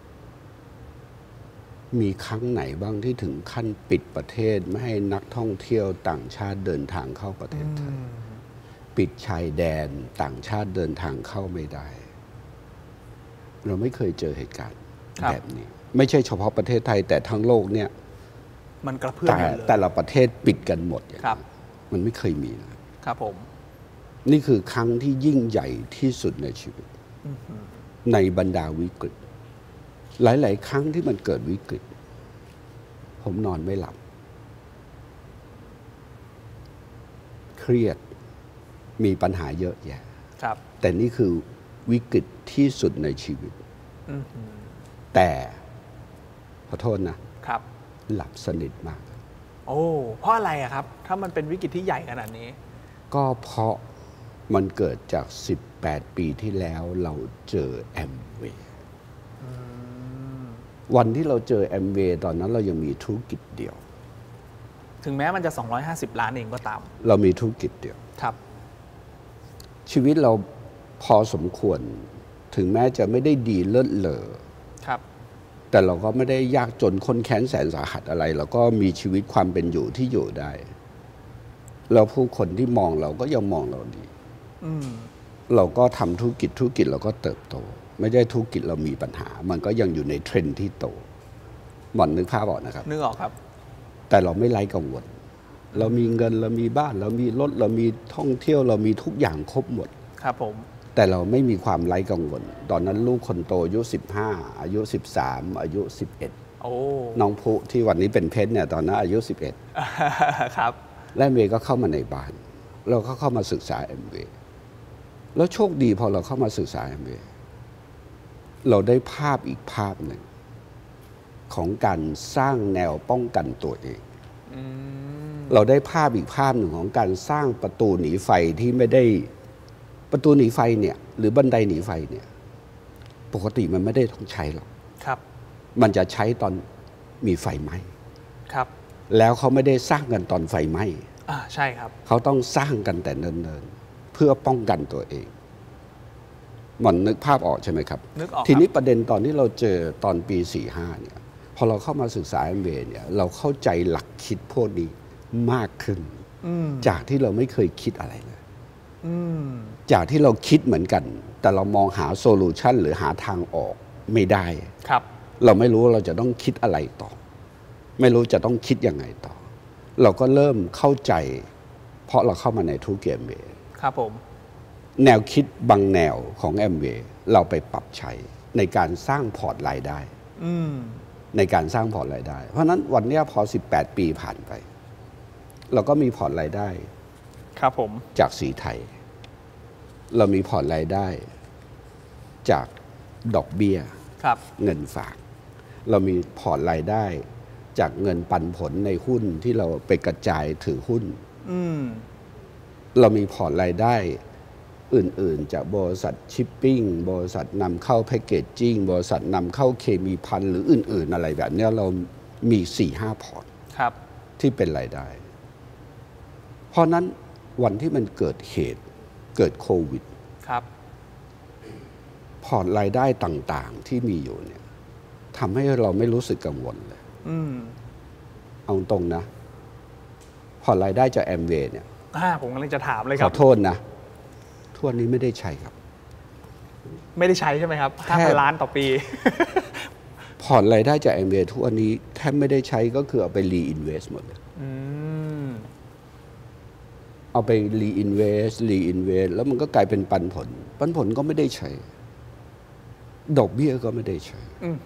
มีครั้งไหนบ้างที่ถึงขั้นปิดประเทศไม่ให้นักท่องเที่ยวต่างชาติเดินทางเข้าประเทศไทยปิดชายแดนต่างชาติเดินทางเข้าไม่ได้เราไม่เคยเจอเหตุการณ์แบบนี้ไม่ใช่เฉพาะประเทศไทยแต่ทั้งโลกเนี่ยมันกระเพื่อมแต่ละประเทศปิดกันหมดมันไม่เคยมีครับผมนี่คือครั้งที่ยิ่งใหญ่ที่สุดในชีวิตในบรรดาวิกฤตหลายๆครั้งที่มันเกิดวิกฤตผมนอนไม่หลับเครียดมีปัญหาเยอะแยะแต่นี่คือวิกฤตที่สุดในชีวิตแต่ขอโทษนะครับหลับสนิทมากโอ้เพราะอะไรครับถ้ามันเป็นวิกฤตที่ใหญ่ขนาดนี้ก็เพราะมันเกิดจาก18 ปีที่แล้วเราเจอแอมเวย์วันที่เราเจอแอมเวย์ตอนนั้นเรายังมีธุรกิจเดียวถึงแม้มันจะ250 ล้านเองก็ตามเรามีธุรกิจเดียวครับชีวิตเราพอสมควรถึงแม้จะไม่ได้ดีเลิศเลอครับแต่เราก็ไม่ได้ยากจนข้นแค้นแสนสาหัสอะไรเราก็มีชีวิตความเป็นอยู่ที่อยู่ได้แล้วผู้คนที่มองเราก็ยังมองเราดีเราก็ทำธุรกิจเราก็เติบโตไม่ได้ธุรกิจเรามีปัญหามันก็ยังอยู่ในเทรนด์ที่โตหม่อนนึกภาพออกนะครับนึกออกครับแต่เราไม่ไร้กังวลเรามีเงินเรามีบ้านเรามีรถเรามีท่องเที่ยวเรามีทุกอย่างครบหมดครับผมแต่เราไม่มีความไร้กังวลตอนนั้นลูกคนโตอายุ15อายุ13อายุ11น้องผู้ที่วันนี้เป็นเพชรเนี่ยตอนนั้นอายุ11 ครับและแอมเวย์ก็เข้ามาในบ้านเราก็เข้ามาศึกษาแอมเวย์แล้วโชคดีพอเราเข้ามาศึกษาแอมเวย์เราได้ภาพอีกภาพหนึ่งของการสร้างแนวป้องกันตัวเองเราได้ภาพอีกภาพหนึ่งของการสร้างประตูหนีไฟที่ไม่ได้ประตูหนีไฟเนี่ยหรือบันไดหนีไฟเนี่ยปกติมันไม่ได้ต้องใช้หรอกครับมันจะใช้ตอนมีไฟไหม้ครับแล้วเขาไม่ได้สร้างกันตอนไฟไหม้ใช่ครับเขาต้องสร้างกันแต่เนิ่นๆเพื่อป้องกันตัวเองหม่อนนึกภาพออกใช่ไหมครับนึกออกทีนี้ประเด็นตอนที่เราเจอตอนปี 45เนี่ยพอเราเข้ามาศึกษาแอมเวย์เนี่ยเราเข้าใจหลักคิดพวกนี้มากขึ้นจากที่เราไม่เคยคิดอะไรเลยจากที่เราคิดเหมือนกันแต่เรามองหาโซลูชันหรือหาทางออกไม่ได้ครับเราไม่รู้ว่าเราจะต้องคิดอะไรต่อไม่รู้จะต้องคิดยังไงต่อเราก็เริ่มเข้าใจเพราะเราเข้ามาในธุรกิจแอมเวย์ครับผมแนวคิดบางแนวของแอมเวย์เราไปปรับใช้ในการสร้างพอร์ตรายได้ในการสร้างพอร์ตรายได้เพราะฉะนั้นวันนี้พอ18 ปีผ่านไปเราก็มีพอร์ตรายได้ครับผมจากสีไทยเรามีพอร์ตรายได้จากดอกเบี้ยเงินฝากเรามีพอร์ตรายได้จากเงินปันผลในหุ้นที่เราไปกระจายถือหุ้นเรามีพอร์ตรายได้อื่นๆจากบริษัทชิปปิ้งบริษัทนำเข้าแพคเกจจิ้งบริษัทนำเข้าเคมีภัณฑ์หรืออื่นๆอะไรแบบนี้เรามี 4-5 พอร์ตที่เป็นรายได้เพราะนั้นวันที่มันเกิดเหตุเกิดโควิดพอร์ตรายได้ต่างๆที่มีอยู่เนี่ยทำให้เราไม่รู้สึกกังวลเลยเอาตรงนะพอร์ตรายได้จากแอมเวย์เนี่ยผมกำลังจะถามเลยครับขอโทษนะทั่วนี้ไม่ได้ใช้ครับไม่ได้ใช้ใช่ไหมครับ5,000 ล้านต่อปีพอร์ตรายได้จากแอมเวย์ทั่วนี้แทบไม่ได้ใช้ก็คือเอาไปรีอินเวสต์หมดเลยเอาไปรีอินเวสแล้วมันก็กลายเป็นปันผลก็ไม่ได้ใช้ดอกเบี้ยก็ไม่ได้ใช้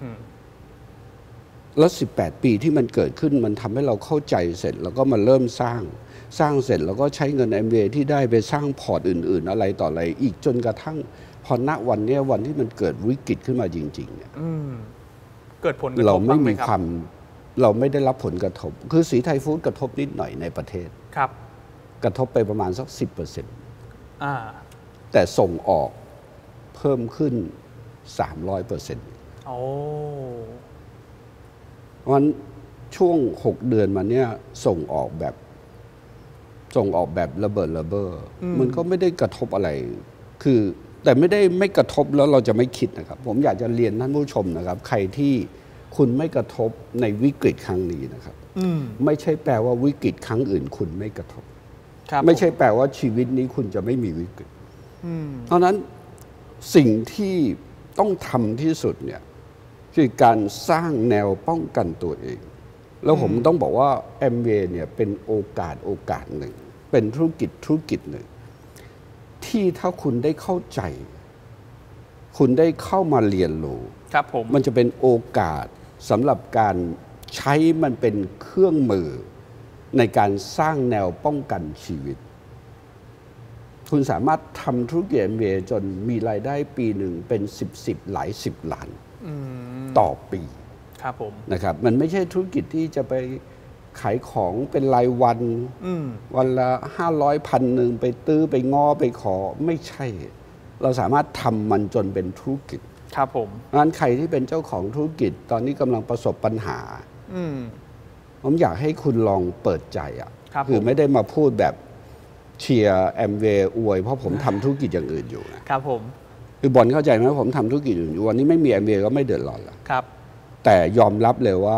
แล้ว18 ปีที่มันเกิดขึ้นมันทำให้เราเข้าใจเสร็จแล้วก็มาเริ่มสร้างเสร็จแล้วก็ใช้เงินแอมเวย์ที่ได้ไปสร้างพอร์ตอื่นๆอะไรต่ออะไรอีกจนกระทั่งพอณวันนี้วันที่มันเกิดวิกฤตขึ้นมาจริงๆเนี่ยเกิดผลกระทบเราไม่มีความเราไม่ได้รับผลกระทบคือสีไทยฟู้ดกระทบนิดหน่อยในประเทศครับกระทบไปประมาณสัก 10%แต่ส่งออกเพิ่มขึ้น 300% โอ้วันช่วง6 เดือนมาเนี่ยส่งออกแบบระเบิดระเบ้อมันก็ไม่ได้กระทบอะไรคือแต่ไม่กระทบแล้วเราจะไม่คิดนะครับผมอยากจะเรียนท่านผู้ชมนะครับใครที่คุณไม่กระทบในวิกฤตครั้งนี้นะครับไม่ใช่แปลว่าวิกฤตครั้งอื่นคุณไม่กระทบไม่ใช่แปลว่าชีวิตนี้คุณจะไม่มีวิกฤตเพราะนั้นสิ่งที่ต้องทำที่สุดเนี่ยคือการสร้างแนวป้องกันตัวเองแล้วผมต้องบอกว่าแอมเวย์เนี่ยเป็นโอกาสหนึ่งเป็นธุรกิจหนึ่งที่ถ้าคุณได้เข้าใจ คุณได้เข้ามาเรียนรู้ครับผมมันจะเป็นโอกาสสำหรับการใช้มันเป็นเครื่องมือในการสร้างแนวป้องกันชีวิตคุณสามารถทำธุรกิจแอมเวย์จนมีรายได้ปีหนึ่งเป็นหลาย10 ล้านต่อปีครับผมนะครับมันไม่ใช่ธุรกิจที่จะไปขายของเป็นรายวันวันละ500-1,000ไปตื้อไปง้อไปขอไม่ใช่เราสามารถทำมันจนเป็นธุรกิจครับผมงั้นใครที่เป็นเจ้าของธุรกิจตอนนี้กำลังประสบปัญหาผมอยากให้คุณลองเปิดใจคือไม่ได้มาพูดแบบเชียร์แอมเวย์อวยเพราะผมทำธุรกิจอย่างอื่นอยู่นะครับผมคือบอลเข้าใจไหมผมทำธุรกิจอยู่วันนี้ไม่มีแอมเวย์ก็ไม่เดือดร้อนแล้วครับแต่ยอมรับเลยว่า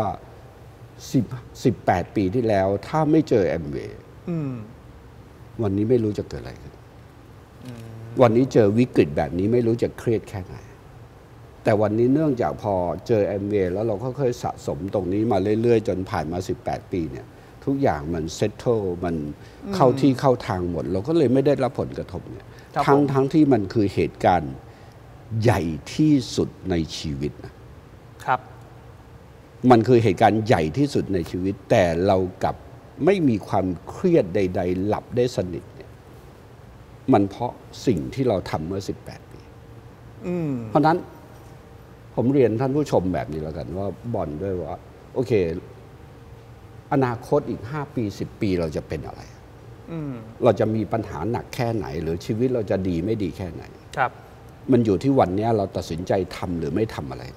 18 ปีที่แล้วถ้าไม่เจอแอมเวย์วันนี้ไม่รู้จะเกิดอะไรขึ้นวันนี้เจอวิกฤตแบบนี้ไม่รู้จะเครียดแค่ไหนแต่วันนี้เนื่องจากพอเจอแอมเวย์แล้วเราก็เคยสะสมตรงนี้มาเรื่อยๆจนผ่านมา18 ปีเนี่ยทุกอย่างมันเซตเทิลมันเข้าที่เข้าทางหมดเราก็เลยไม่ได้รับผลกระทบเนี่ยทั้งที่มันคือเหตุการณ์ใหญ่ที่สุดในชีวิตนะครับมันคือเหตุการณ์ใหญ่ที่สุดในชีวิตแต่เรากับไม่มีความเครียดใดๆหลับได้สนิทเนี่ยมันเพราะสิ่งที่เราทำเมื่อ18 ปีเพราะนั้นผมเรียนท่านผู้ชมแบบนี้แล้วกันว่าบอลด้วยว่าโอเคอนาคตอีก5 ปี10 ปีเราจะเป็นอะไรเราจะมีปัญหาหนักแค่ไหนหรือชีวิตเราจะดีไม่ดีแค่ไหนครับมันอยู่ที่วันนี้เราตัดสินใจทำหรือไม่ทำอะไร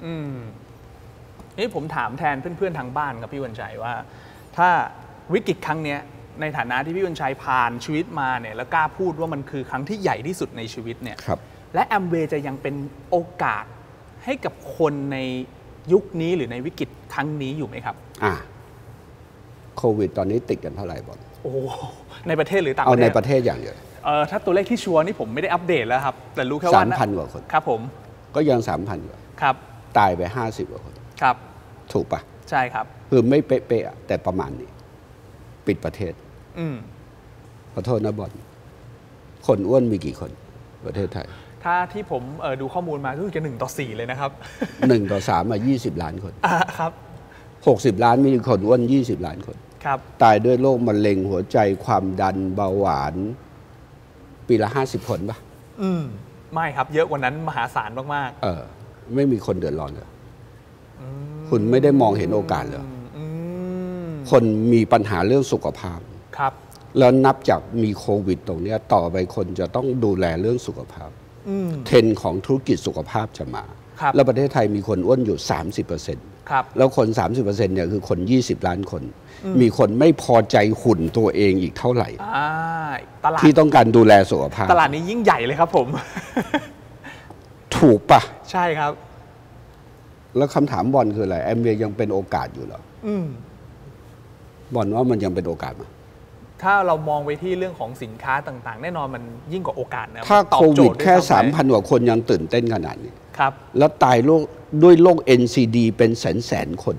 นี่ผมถามแทนเพื่อนๆทางบ้านครับพี่วันชัยว่าถ้าวิกฤตครั้งนี้ในฐานะที่พี่วันชัยผ่านชีวิตมาเนี่ยแล้วกล้าพูดว่ามันคือครั้งที่ใหญ่ที่สุดในชีวิตเนี่ยและแอมเวย์จะยังเป็นโอกาสให้กับคนในยุคนี้หรือในวิกฤตครั้งนี้อยู่ไหมครับโควิดตอนนี้ติดกันเท่าไหร่บอลโอ้ในประเทศหรือต่างประเทศเอาในประเทศอย่างเดียวถ้าตัวเลขที่ชัวร์นี่ผมไม่ได้อัปเดตแล้วครับแต่รู้แค่ว่า 3,000 กว่าคนครับผมก็ยัง 3,000 กว่าครับตายไป50 กว่าคนครับถูกปะใช่ครับคือไม่เป๊ะๆแต่ประมาณนี้ปิดประเทศขอโทษนะบอลคนอ้วนมีกี่คนประเทศไทยถ้าที่ผมดูข้อมูลมาก็คือจะ1:4เลยนะครับ 1:3 20 ล้านคนครับ 60 ล้านมีคนอ้วน20 ล้านคนครับตายด้วยโรคมะเร็งหัวใจความดันเบาหวานปีละ50 คนปะไม่ครับเยอะกว่านั้นมหาศาลมากๆไม่มีคนเดือดร้อนเลยคุณไม่ได้มองเห็นโอกาสเลยคนมีปัญหาเรื่องสุขภาพครับแล้วนับจากมีโควิดตรงนี้ต่อไปคนจะต้องดูแลเรื่องสุขภาพเทรนด์ของธุรกิจสุขภาพจะมาแล้วประเทศไทยมีคนอ้วนอยู่ 30%แล้วคน 30% เนี่ยคือคน20 ล้านคนมีคนไม่พอใจหุ่นตัวเองอีกเท่าไหร่ที่ต้องการดูแลสุขภาพตลาดนี้ยิ่งใหญ่เลยครับผมถูกปะใช่ครับแล้วคำถามบอลคืออะไรแอมเวย์ยังเป็นโอกาสอยู่เหรอบอลว่ามันยังเป็นโอกาสมั้ยถ้าเรามองไปที่เรื่องของสินค้าต่างๆแน่นอนมันยิ่งกว่าโอกาสนะถ้าโควิดแค่ 3,000 กว่าคนยังตื่นเต้นขนาดนี้ครับแล้วตายด้วยโรค NCD เป็นแสนคน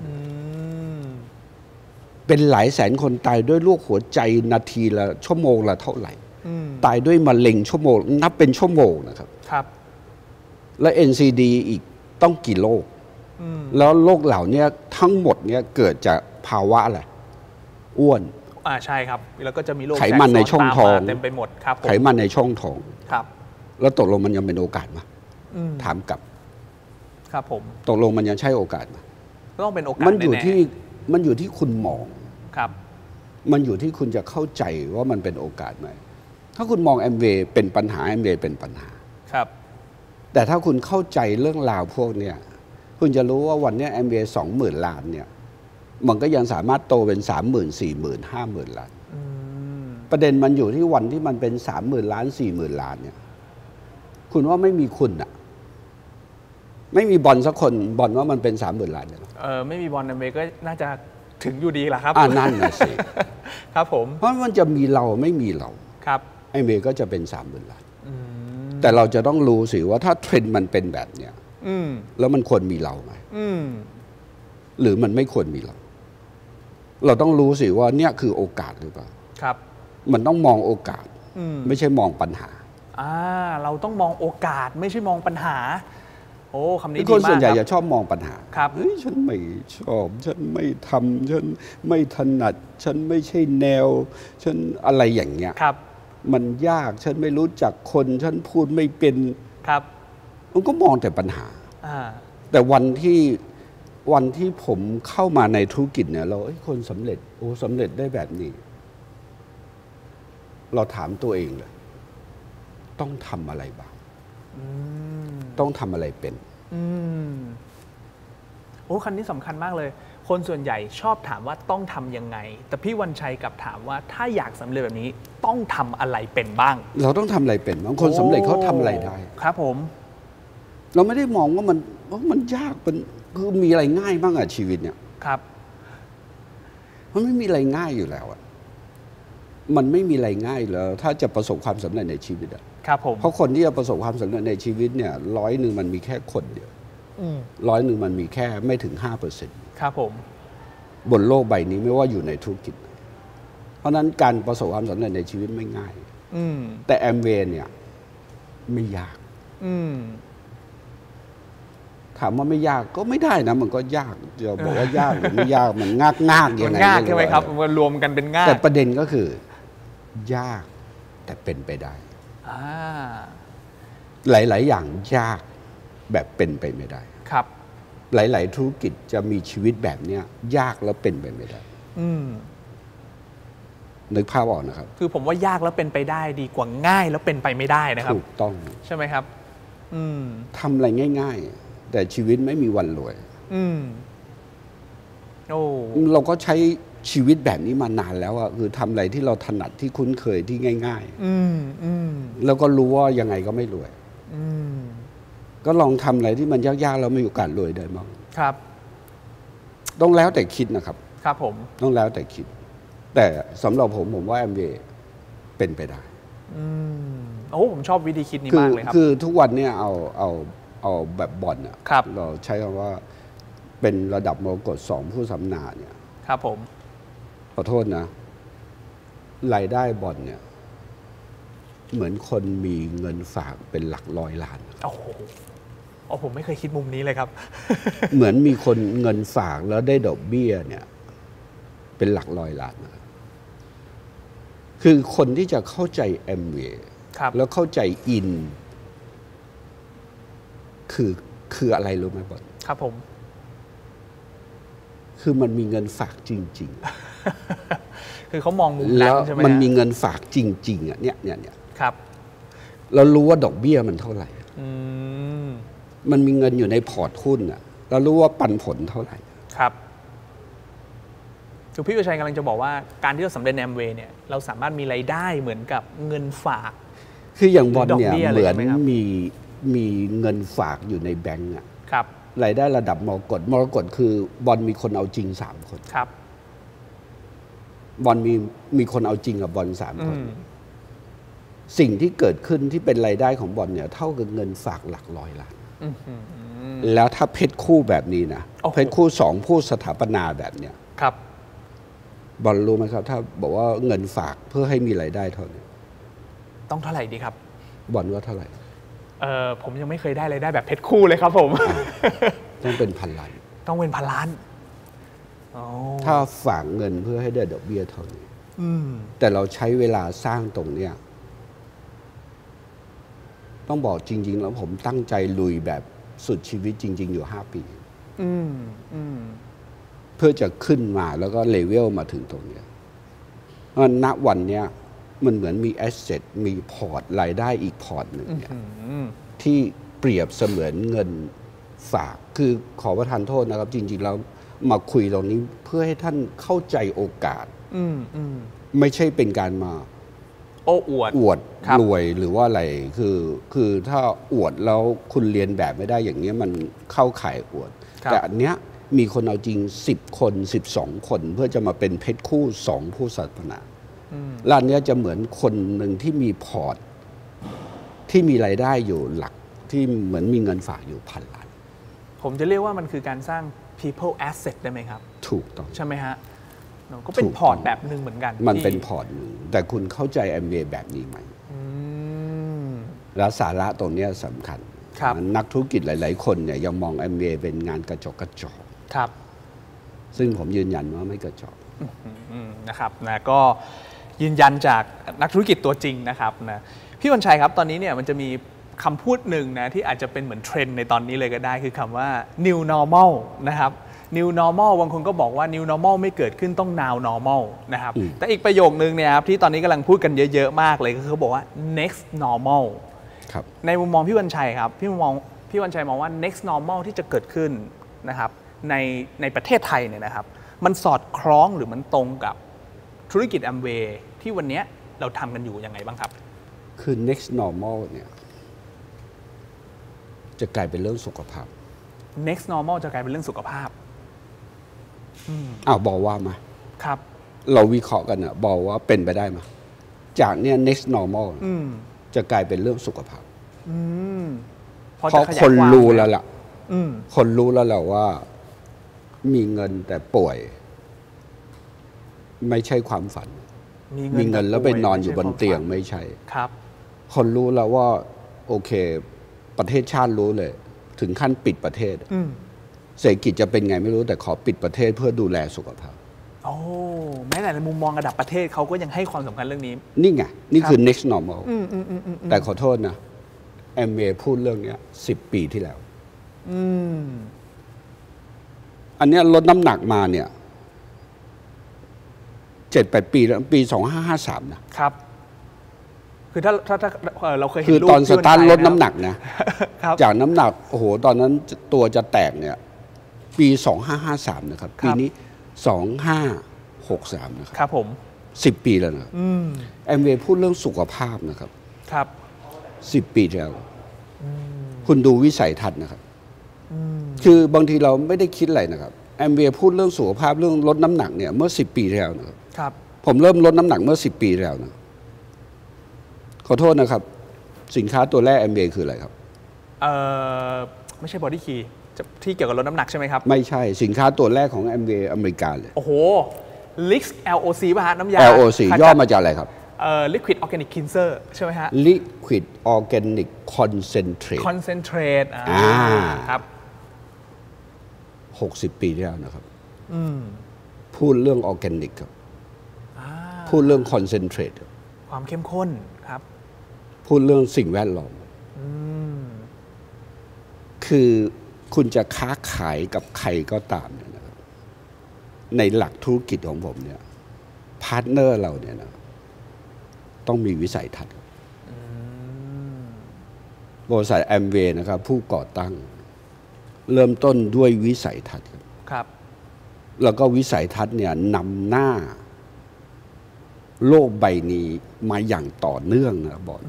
เป็นหลายแสนคนตายด้วยโรคหัวใจนาทีละชั่วโมงละเท่าไหร่ตายด้วยมะเร็งชั่วโมงนับเป็นชั่วโมงนะครับครับและ NCD อีกต้องกี่โรคแล้วโรคเหล่านี้ทั้งหมดเนี่ยเกิดจากภาวะอะไรอ้วนใช่ครับแล้วก็จะมีโรคไขมันในช่องท้องเต็มไปหมดครับไขมันในช่องท้องครับแล้วตกลงมันยังเป็นโอกาสมั้ยถามกลับครับผมตกลงมันยังใช่โอกาสมั้ยต้องเป็นโอกาสมันอยู่ที่คุณมองครับมันอยู่ที่คุณจะเข้าใจว่ามันเป็นโอกาสไหมถ้าคุณมองแอมเวย์เป็นปัญหาแอมเวย์เป็นปัญหาครับแต่ถ้าคุณเข้าใจเรื่องราวพวกเนี้ยคุณจะรู้ว่าวันนี้แอมเวย์20,000 ล้านเนี่ยมันก็ยังสามารถโตเป็น30,000 40,000 50,000 ล้านประเด็นมันอยู่ที่วันที่มันเป็น30,000 ล้าน 40,000 ล้านเนี่ยคุณว่าไม่มีคุณอะไม่มีบอลสักคนบอลว่ามันเป็น30,000 ล้านเนี่ยไม่มีบอลแอมเวย์ก็น่าจะถึงอยู่ดีแหละครับนั่นน่ะสิครับผมเพราะมันจะมีเราไม่มีเราครับแอมเวย์ก็จะเป็น30,000 ล้านแต่เราจะต้องรู้สิว่าถ้าเทรนด์มันเป็นแบบเนี้ยแล้วมันควรมีเราไหมหรือมันไม่ควรมีเราต้องรู้สิว่าเนี่ยคือโอกาสหรือเปล่าครับมันต้องมองโอกาสไม่ใช่มองปัญหาเราต้องมองโอกาสไม่ใช่มองปัญหาโอ้คำนี้ดีมากคนส่วนใหญ่จะชอบมองปัญหาครับเฮ้ยฉันไม่ชอบฉันไม่ทำฉันไม่ถนัดฉันไม่ใช่แนวฉันอะไรอย่างเงี้ยครับมันยากฉันไม่รู้จักคนฉันพูดไม่เป็นครับมันก็มองแต่ปัญหาแต่วันที่ผมเข้ามาในธุรกิจเนี่ยเราคนสำเร็จสำเร็จได้แบบนี้เราถามตัวเองเลยต้องทำอะไรบ้างต้องทำอะไรเป็นคันนี้สำคัญมากเลยคนส่วนใหญ่ชอบถามว่าต้องทำยังไงแต่พี่วันชัยกลับถามว่าถ้าอยากสำเร็จแบบนี้ต้องทำอะไรเป็นบ้างเราต้องทำอะไรเป็นบางคนสำเร็จเขาทำอะไรได้ครับผมเราไม่ได้มองว่ามันยากมันคือมีอะไรง่ายบ้างอะชีวิตเนี่ยครับมันไม่มีอะไรง่ายอยู่แล้วอะมันไม่มีอะไรง่ายแล้วถ้าจะประสบความสำเร็จในชีวิตอะครับผมเพราะคนที่จะประสบความสำเร็จในชีวิตเนี่ย100มันมีแค่คนเดียว100มันมีแค่ไม่ถึง 5% ครับผมบนโลกใบนี้ไม่ว่าอยู่ในธุรกิจเพราะนั้นการประสบความสำเร็จในชีวิตไม่ง่ายแต่แอมเวย์เนี่ยไม่ยากถามว่าไม่ยากก็ไม่ได้นะมันก็ยากจะบอกว่ายากหรือไม่ยากมันงากยังไงง่ายใช่ไหมครับมันรวมกันเป็นง่ายแต่ประเด็นก็คือ ยากแต่เป็นไปได้หลายๆอย่างยากแบบเป็นไปไม่ได้ครับหลายๆธุรกิจจะมีชีวิตแบบเนี้ยยากแล้วเป็นไปไม่ได้นึกภาพออกนะครับคือผมว่ายากแล้วเป็นไปได้ดีกว่าง่ายแล้วเป็นไปไม่ได้นะครับถูกต้องใช่ไหมครับทำอะไรง่ายๆแต่ชีวิตไม่มีวันรวยเราก็ใช้ชีวิตแบบนี้มานานแล้วอะคือทำอะไรที่เราถนัดที่คุ้นเคยที่ง่ายๆแล้วก็รู้ว่ายังไงก็ไม่รวยก็ลองทำอะไรที่มันยากๆแล้วมีโอกาสรวยได้มั้งครับต้องแล้วแต่คิดนะครับครับผมต้องแล้วแต่คิดแต่สำหรับผมว่า MBA เป็นไปได้ผมชอบวิธีคิดนี้มากเลยครับคือทุกวันเนี่ยเอาแบบบอลเนี่ยเราใช้คำว่าเป็นระดับมรกต2ผู้สัมมนาเนี่ยครับผมขอโทษนะรายได้บอลเนี่ยเหมือนคนมีเงินฝากเป็นหลักร้อยล้านโอ้โหผมไม่เคยคิดมุมนี้เลยครับเหมือนมีคนเงินฝากแล้วได้ดอกเบี้ยเนี่ยเป็นหลักร้อยล้านนะคือคนที่จะเข้าใจ MBA แล้วเข้าใจอินคืออะไรรู้ไหมบอลครับผมคือมันมีเงินฝากจริงๆคือเขามองมุมนั้นใช่ไหมมันมีเงินฝากจริงๆอ่ะเนี่ยครับเรารู้ว่าดอกเบี้ยมันเท่าไหร่มันมีเงินอยู่ในพอร์ตหุ้นอ่ะเรารู้ว่าปันผลเท่าไหร่ครับคือพี่วิชัยกำลังจะบอกว่าการที่เราสำเร็จใน Amway เนี่ยเราสามารถมีรายได้เหมือนกับเงินฝากคืออย่างบอลเนี่ยเหมือนมีเงินฝากอยู่ในแบงก์อ่ะครับรายได้ระดับมรกตคือบอลมีคนเอาจริง3 คนครับบอลมีคนเอาจริงกับบอล3 คนสิ่งที่เกิดขึ้นที่เป็นรายได้ของบอลเนี่ยเท่ากับเงินฝากหลักร้อยล้านแล้วถ้าเพชรคู่แบบนี้นะเพชรคู่2ผู้สถาปนาแบบเนี้ยครับบอลรู้ไหมครับถ้าบอกว่าเงินฝากเพื่อให้มีรายได้เท่านี้ต้องเท่าไหร่ดีครับบอลว่าเท่าไหร่ผมยังไม่เคยได้รายได้แบบเพชรคู่เลยครับผมต้องเป็นพันล้านต้องเป็นพันล้านถ้าฝากเงินเพื่อให้ได้ดอกเบี้ยเท่านี้แต่เราใช้เวลาสร้างตรงเนี้ยต้องบอกจริงๆแล้วผมตั้งใจลุยแบบสุดชีวิตจริงๆอยู่5 ปีเพื่อจะขึ้นมาแล้วก็เลเวลมาถึงตรงนี้ณวันเนี้ยมันเหมือนมีแอสเซทมีพอร์ตรายได้อีกพอร์ตหนึ่งเนี่ยที่เปรียบเสมือนเงินฝากคือขอประทานโทษนะครับจริงๆแล้วมาคุยตรงนี้เพื่อให้ท่านเข้าใจโอกาสไม่ใช่เป็นการมาอวดรวยหรือว่าอะไรคือถ้าอวดแล้วคุณเรียนแบบไม่ได้อย่างนี้มันเข้าข่ายอวดแต่อันเนี้ยมีคนเอาจริง10 คน12 คนเพื่อจะมาเป็นเพชรคู่2ผู้สถาปนาร้านนี้จะเหมือนคนหนึ่งที่มีพอร์ตที่มีรายได้อยู่หลักที่เหมือนมีเงินฝากอยู่พันล้านผมจะเรียกว่ามันคือการสร้าง people asset ได้ไหมครับถูกต้องใช่ไหมฮะก็เป็นพอร์ตแบบหนึ่งเหมือนกันมันเป็นพอร์ตหนึ่งแต่คุณเข้าใจ MBA แบบนี้ไหมแล้วสาระตรงนี้สำคัญนักธุรกิจหลายๆคนเนี่ยยังมอง MBA เป็นงานกระจอกครับซึ่งผมยืนยันว่าไม่กระจอกนะครับนะก็ยืนยันจากนักธุรกิจตัวจริงนะครับนะพี่วันชัยครับตอนนี้เนี่ยมันจะมีคำพูดหนึ่งนะที่อาจจะเป็นเหมือนเทรนด์ในตอนนี้เลยก็ได้คือคำว่า new normal นะครับ new normal บางคนก็บอกว่า new normal ไม่เกิดขึ้นต้อง now normal นะครับแต่อีกประโยคนึงเนี่ยครับที่ตอนนี้กำลังพูดกันเยอะๆมากเลยก็คือเขาบอกว่า next normal ครับในมุมมองพี่วันชัยครับพี่วันชัยมองว่า next normal ที่จะเกิดขึ้นนะครับในประเทศไทยเนี่ยนะครับมันสอดคล้องหรือมันตรงกับธุรกิจ Amway ที่วันนี้เราทำกันอยู่ยังไงบ้างครับคือ next normal เนี่ยจะกลายเป็นเรื่องสุขภาพ next normal จะกลายเป็นเรื่องสุขภาพบอกว่ามาครับเราวิเคราะห์กันบอกว่าเป็นไปได้ไหมจากเนี่ย next normal จะกลายเป็นเรื่องสุขภาพเพราะคนรู้แล้วล่ะคนรู้แล้วแหละว่ามีเงินแต่ป่วยไม่ใช่ความฝันมีเงินแล้วไปนอนอยู่บนเตียงไม่ใช่ครับคนรู้แล้วว่าโอเคประเทศชาติรู้เลยถึงขั้นปิดประเทศเศรษฐกิจจะเป็นไงไม่รู้แต่ขอปิดประเทศเพื่อดูแลสุขภาพโอ้แม้แต่ในมุมมองระดับประเทศเขาก็ยังให้ความสำคัญเรื่องนี้นี่ไงนี่คือ next normal แต่ขอโทษนะแอมเวย์พูดเรื่องนี้10 ปีที่แล้วอันนี้ลดน้ำหนักมาเนี่ย7-8 ปีแล้วปี2553นะครับคือถ้าเราเคยเห็นคือตอนสตาร์ทลดน้ำหนักนะจากน้ำหนักโอ้โหตอนนั้นตัวจะแตกเนี่ยปี2553นะครับปีนี้2563นะครับครับผม 10 ปีแล้วนะแอมเวย์พูดเรื่องสุขภาพนะครับครับ 10 ปีแล้วคุณดูวิสัยทัศน์นะครับคือบางทีเราไม่ได้คิดอะไรนะครับแอมเวย์พูดเรื่องสุขภาพเรื่องลดน้ำหนักเนี่ยเมื่อ10 ปีแล้วนะครับครับผมเริ่มลดน้ำหนักเมื่อ10 ปีแล้วนะขอโทษนะครับสินค้าตัวแรกแอมเวย์คืออะไรครับไม่ใช่บอดี้คีที่เกี่ยวกับลดน้ำหนักใช่ไหมครับไม่ใช่สินค้าตัวแรกของแอมเวย์อเมริกาเลยโอ้โห LIX LOC ป่ะฮะน้ำยา LOC ย่อมาจากอะไรครับ Liquid Organic Cleanser ใช่ไหมฮะ Liquid Organic Concentrate ครับ 60 ปีที่แล้วนะครับพูดเรื่องออร์แกนิกครับพูดเรื่องคอนเซนเทรตความเข้มข้นครับพูดเรื่องสิ่งแวดล้อมคือคุณจะค้าขายกับใครก็ตามเนี่ยนะครับในหลักธุรกิจของผมเนี่ยพาร์ทเนอร์เราเนี่ยนะต้องมีวิสัยทัศน์บริษัทแอมเวย์นะครับผู้ก่อตั้งเริ่มต้นด้วยวิสัยทัศน์ครับแล้วก็วิสัยทัศน์เนี่ยนำหน้าโลกใบนี้มาอย่างต่อเนื่องนะบอล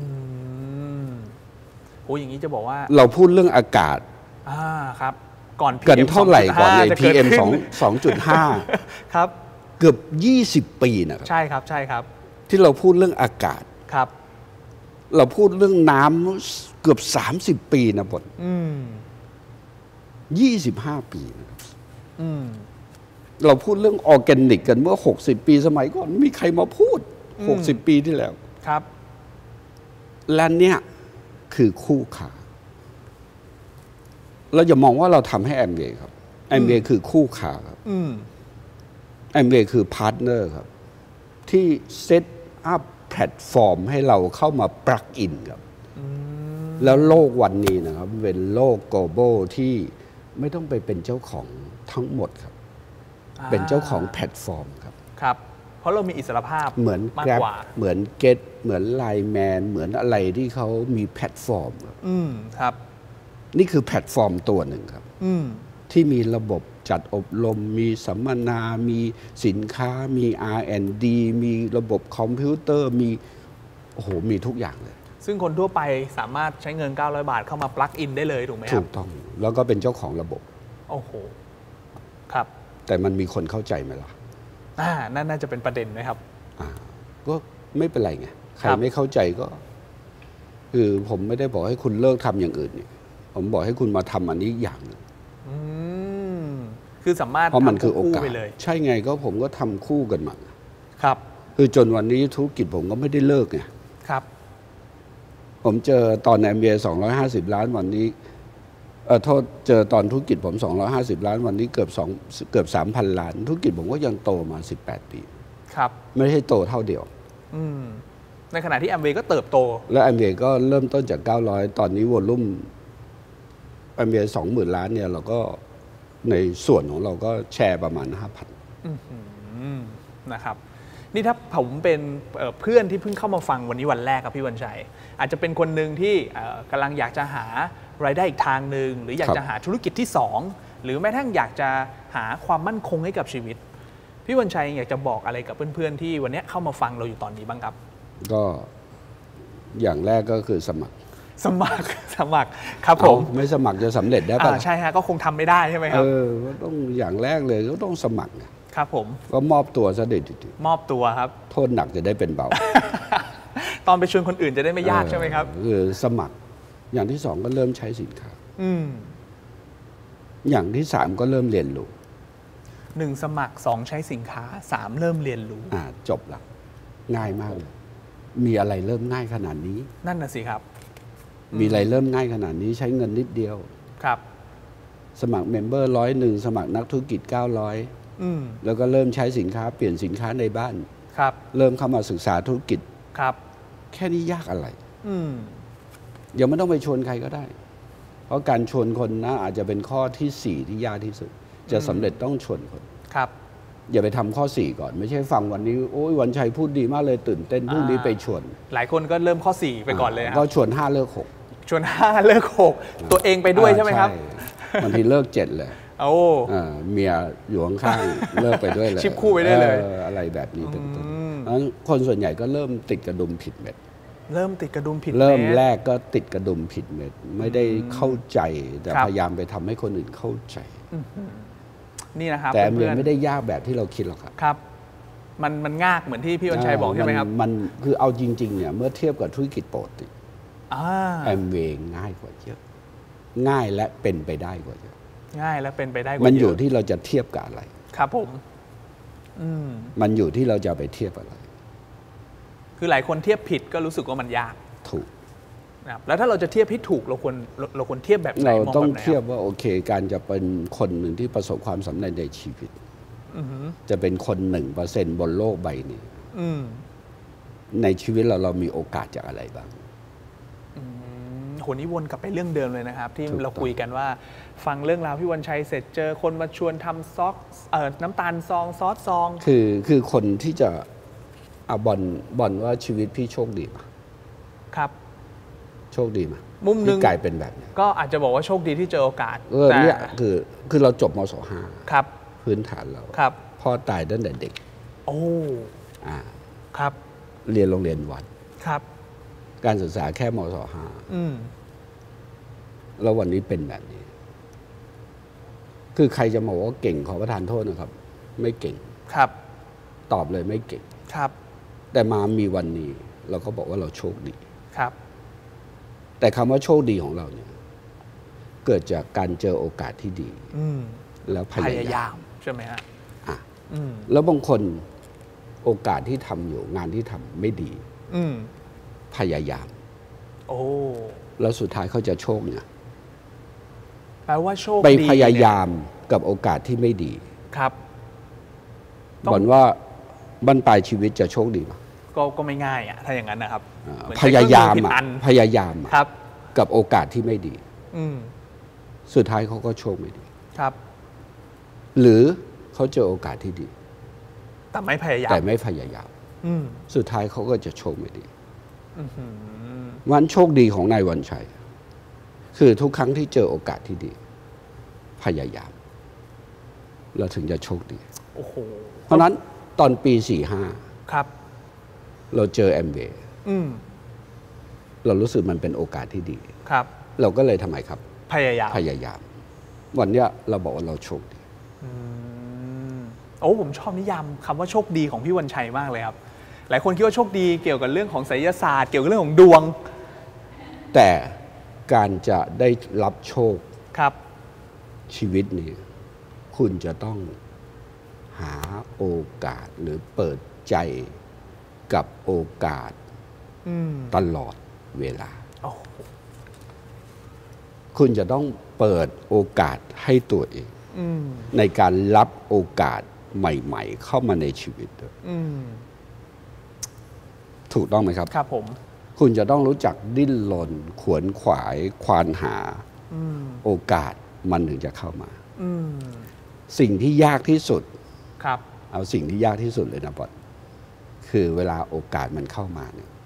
โอ้อย่างนี้จะบอกว่าเราพูดเรื่องอากาศครับก่อนกันเท่าไหร่ก่อนใน PM 2.5 ครับเกือบ20 ปีนะครับใช่ครับใช่ครับที่เราพูดเรื่องอากาศครับเราพูดเรื่องน้ำเกือบ30 ปีนะบอล25 ปีนะครับเราพูดเรื่องออร์แกนิกกันเมื่อ60 ปีสมัยก่อนไม่มีใครมาพูด60 ปีที่แล้วครับและเนี่ยคือคู่ค้าเราอย่ามองว่าเราทำให้แอมเวย์ครับแอมเวย์คือคู่ค้าครับแอมเวย์คือพาร์ทเนอร์ครับที่เซตอัพแพลตฟอร์มให้เราเข้ามาปลักอินครับแล้วโลกวันนี้นะครับเป็นโลก global ที่ไม่ต้องไปเป็นเจ้าของทั้งหมดครับเป็นเจ้าของแพลตฟอร์มครับครับเพราะเรามีอิสรภาพเหมือน Grab เหมือน Get เหมือน Line Man เหมือนอะไรที่เขามีแพลตฟอร์มครับนี่คือแพลตฟอร์มตัวหนึ่งครับที่มีระบบจัดอบรมมีสัมมนามีสินค้ามี R&D มีระบบคอมพิวเตอร์มีโอ้โหมีทุกอย่างเลยซึ่งคนทั่วไปสามารถใช้เงิน900 บาทเข้ามาปลั๊กอินได้เลยถูกไหมครับถูกต้องแล้วก็เป็นเจ้าของระบบโอ้โหครับแต่มันมีคนเข้าใจไหมล่ะนั่นน่าจะเป็นประเด็นนะครับก็ไม่เป็นไรไงใครไม่เข้าใจก็คือผมไม่ได้บอกให้คุณเลิกทำอย่างอื่นเนี่ยผมบอกให้คุณมาทำอันนี้อย่างหนึ่งคือสามารถเพราะมันคือโอกาสใช่ไงก็ผมก็ทำคู่กันมาครับคือจนวันนี้ธุรกิจผมก็ไม่ได้เลิกไงครับผมเจอตอนแอมเบย์250 ล้านวันนี้โทษเจอตอนธุรกิจผม250 ล้านวันนี้เกือบ 3,000 ล้านธุรกิจผมก็ยังโตมา18 ปีครับไม่ใช่โตเท่าเดียวในขณะที่แอมเวย์ก็เติบโตและแอมเวย์ก็เริ่มต้นจาก900ตอนนี้วอลลุ่มแอมเวย์ 20,000 ล้านเนี่ยเราก็ในส่วนของเราก็แชร์ประมาณ 5,000 นะครับนี่ถ้าผมเป็นเพื่อนที่เพิ่งเข้ามาฟังวันนี้วันแรกครับพี่วันชัยอาจจะเป็นคนหนึ่งที่กำลังอยากจะหารายได้อีกทางหนึ่งหรืออยากจะหาธุรกิจที่2หรือแม้กระทั่งอยากจะหาความมั่นคงให้กับชีวิตพี่วันชัยอยากจะบอกอะไรกับเพื่อนๆที่วันนี้เข้ามาฟังเราอยู่ตอนนี้บ้างครับก็อย่างแรกก็คือสมัครครับผมไม่สมัครจะสำเร็จได้ป่ะใช่ฮะก็คงทำไม่ได้ใช่ไหมครับก็ต้องอย่างแรกเลยก็ต้องสมัครครับผมก็มอบตัวซะเด็ดมอบตัวครับโทษหนักจะได้เป็นเบาตอนไปชวนคนอื่นจะได้ไม่ยากใช่ไหมครับคือสมัครอย่างที่2ก็เริ่มใช้สินค้าอย่างที่3ก็เริ่มเรียนรู้ 1สมัคร2ใช้สินค้า3เริ่มเรียนรู้จบละง่ายมากเลยมีอะไรเริ่มง่ายขนาดนี้นั่นน่ะสิครับมีอะไรเริ่มง่ายขนาดนี้ใช้เงินนิดเดียวครับสมัครเมมเบอร์100สมัครนักธุรกิจ900แล้วก็เริ่มใช้สินค้าเปลี่ยนสินค้าในบ้านครับเริ่มเข้ามาศึกษาธุรกิจครับแค่นี้ยากอะไรยังไม่ต้องไปชวนใครก็ได้เพราะการชวนคนนะอาจจะเป็นข้อที่4ที่ยากที่สุดจะสำเร็จต้องชวนคนครับอย่าไปทำข้อ4ก่อนไม่ใช่ฟังวันนี้โอ้ยวันชัยพูดดีมากเลยตื่นเต้นพรุ่งนี้ไปชวนหลายคนก็เริ่มข้อ4ไปก่อนเลยก็ชวน5เลิก6 ชวน5เลิก6ตัวเองไปด้วยใช่ไหมครับบางทีเลิก7เลยโอ้เมียอยู่ข้างๆเลิกไปด้วยเลยชิปคู่ไปได้เลยอะไรแบบนี้เป็นต้นคนส่วนใหญ่ก็เริ่มติดกระดุมผิดเม็ดเริ่มติดกระดุมผิดเม็ดเริ่มแรกก็ติดกระดุมผิดเม็ดไม่ได้เข้าใจแต่พยายามไปทำให้คนอื่นเข้าใจนี่นะครับแต่มันไม่ได้ยากแบบที่เราคิดหรอกครับครับมันง่ายเหมือนที่พี่วันชัยบอกใช่ไหมครับมันคือเอาจริงๆเนี่ยเมื่อเทียบกับธุรกิจปกติแอมเวย์ง่ายกว่าเยอะง่ายและเป็นไปได้กว่าเยอะง่ายและเป็นไปได้กว่าเยอะมันอยู่ที่เราจะเทียบกับอะไรครับผมมันอยู่ที่เราจะไปเทียบอะไรคือหลายคนเทียบผิดก็รู้สึกว่ามันยากถูกนะครับแล้วถ้าเราจะเทียบให้ถูกเราควรเทียบแบบไหนเราต้องเทียบว่าโอเคการจะเป็นคนหนึ่งที่ประสบความสำเร็จในชีวิตจะเป็นคน1%บนโลกใบนี้ในชีวิตเรามีโอกาสจากอะไรบ้างคนนี้วนกลับไปเรื่องเดิมเลยนะครับที่เราคุยกันว่าฟังเรื่องราวพี่วันชัยเสร็จเจอคนมาชวนทำซอสน้ำตาลซองซอสซองคือคนที่จะบอลว่าชีวิตพี่โชคดีป่ะครับโชคดีมั้ยมุมนึงกลายเป็นแบบนี้ก็อาจจะบอกว่าโชคดีที่เจอโอกาสแต่เนี่ยคือเราจบมศ .5 ครับพื้นฐานเราครับพ่อตายตั้งแต่เด็กโอ้ครับเรียนโรงเรียนวัดครับการศึกษาแค่มศ.5แล้ววันนี้เป็นแบบนี้คือใครจะบอกว่าเก่งขอประทานโทษนะครับไม่เก่งครับตอบเลยไม่เก่งครับแต่มามีวันนี้เราก็บอกว่าเราโชคดีครับแต่คำว่าโชคดีของเราเนี่ยเกิดจากการเจอโอกาสที่ดีแล้วพยายามใช่ไหมฮะแล้วบางคนโอกาสที่ทำอยู่งานที่ทำไม่ดีพยายามแล้วสุดท้ายเขาจะโชคเนี่ยแปลว่าโชคดีไปพยายามกับโอกาสที่ไม่ดีครับบอกว่าบั้นปลายชีวิตจะโชคดีมั้ยก็ไม่ง่ายอ่ะถ้าอย่างนั้นนะครับพยายามกับโอกาสที่ไม่ดีสุดท้ายเขาก็โชคไม่ดีครับหรือเขาเจอโอกาสที่ดีแต่ไม่พยายามสุดท้ายเขาก็จะโชคไม่ดีวันโชคดีของนายวันชัยคือทุกครั้งที่เจอโอกาสที่ดีพยายามเราถึงจะโชคดีเพราะนั้นตอนปี45 ครับเราเจอแอมเวย์เรารู้สึกมันเป็นโอกาสที่ดีครับเราก็เลยทำไมครับพยายามวันนี้เราบอกว่าเราโชคดีผมชอบนิยามคำว่าโชคดีของพี่วันชัยมากเลยครับหลายคนคิดว่าโชคดีเกี่ยวกับเรื่องของไสยศาสตร์เกี่ยวกับเรื่องของดวงแต่การจะได้รับโชคครับชีวิตนี้คุณจะต้องหาโอกาสหรือเปิดใจกับโอกาสตลอดเวลาคุณจะต้องเปิดโอกาสให้ตัวเองในการรับโอกาสใหม่ๆเข้ามาในชีวิตถูกต้องไหมครับครับผมคุณจะต้องรู้จักดิ้นรนขวนขวายควานหาโอกาสมันถึงจะเข้ามาสิ่งที่ยากที่สุดครับเอาสิ่งที่ยากที่สุดเลยนะบอสคือเวลาโอกาสมันเข้ามาเนี่ย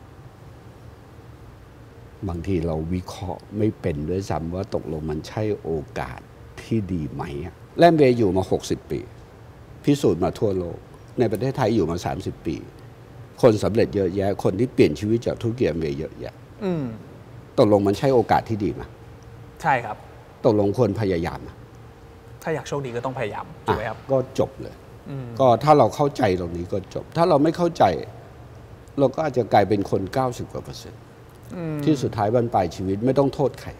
บางทีเราวิเคราะห์ไม่เป็นด้วยซ้ำว่าตกลงมันใช่โอกาสที่ดีไหมแลมเวย์อยู่มา60 ปีพิสูจน์มาทั่วโลกในประเทศไทยอยู่มา30 ปีคนสำเร็จเยอะแยะคนที่เปลี่ยนชีวิตจากธุรกิจแอมเวย์เยอะแยะตกลงมันใช่โอกาสที่ดีไหมใช่ครับตกลงควรพยายามถ้าอยากโชคดีก็ต้องพยายามถูกไหมครับก็จบเลยก็ถ้าเราเข้าใจตรงนี้ก็จบถ้าเราไม่เข้าใจเราก็อาจจะกลายเป็นคน90%กว่าที่สุดท้ายบรรปลายชีวิตไม่ต้องโทษใคร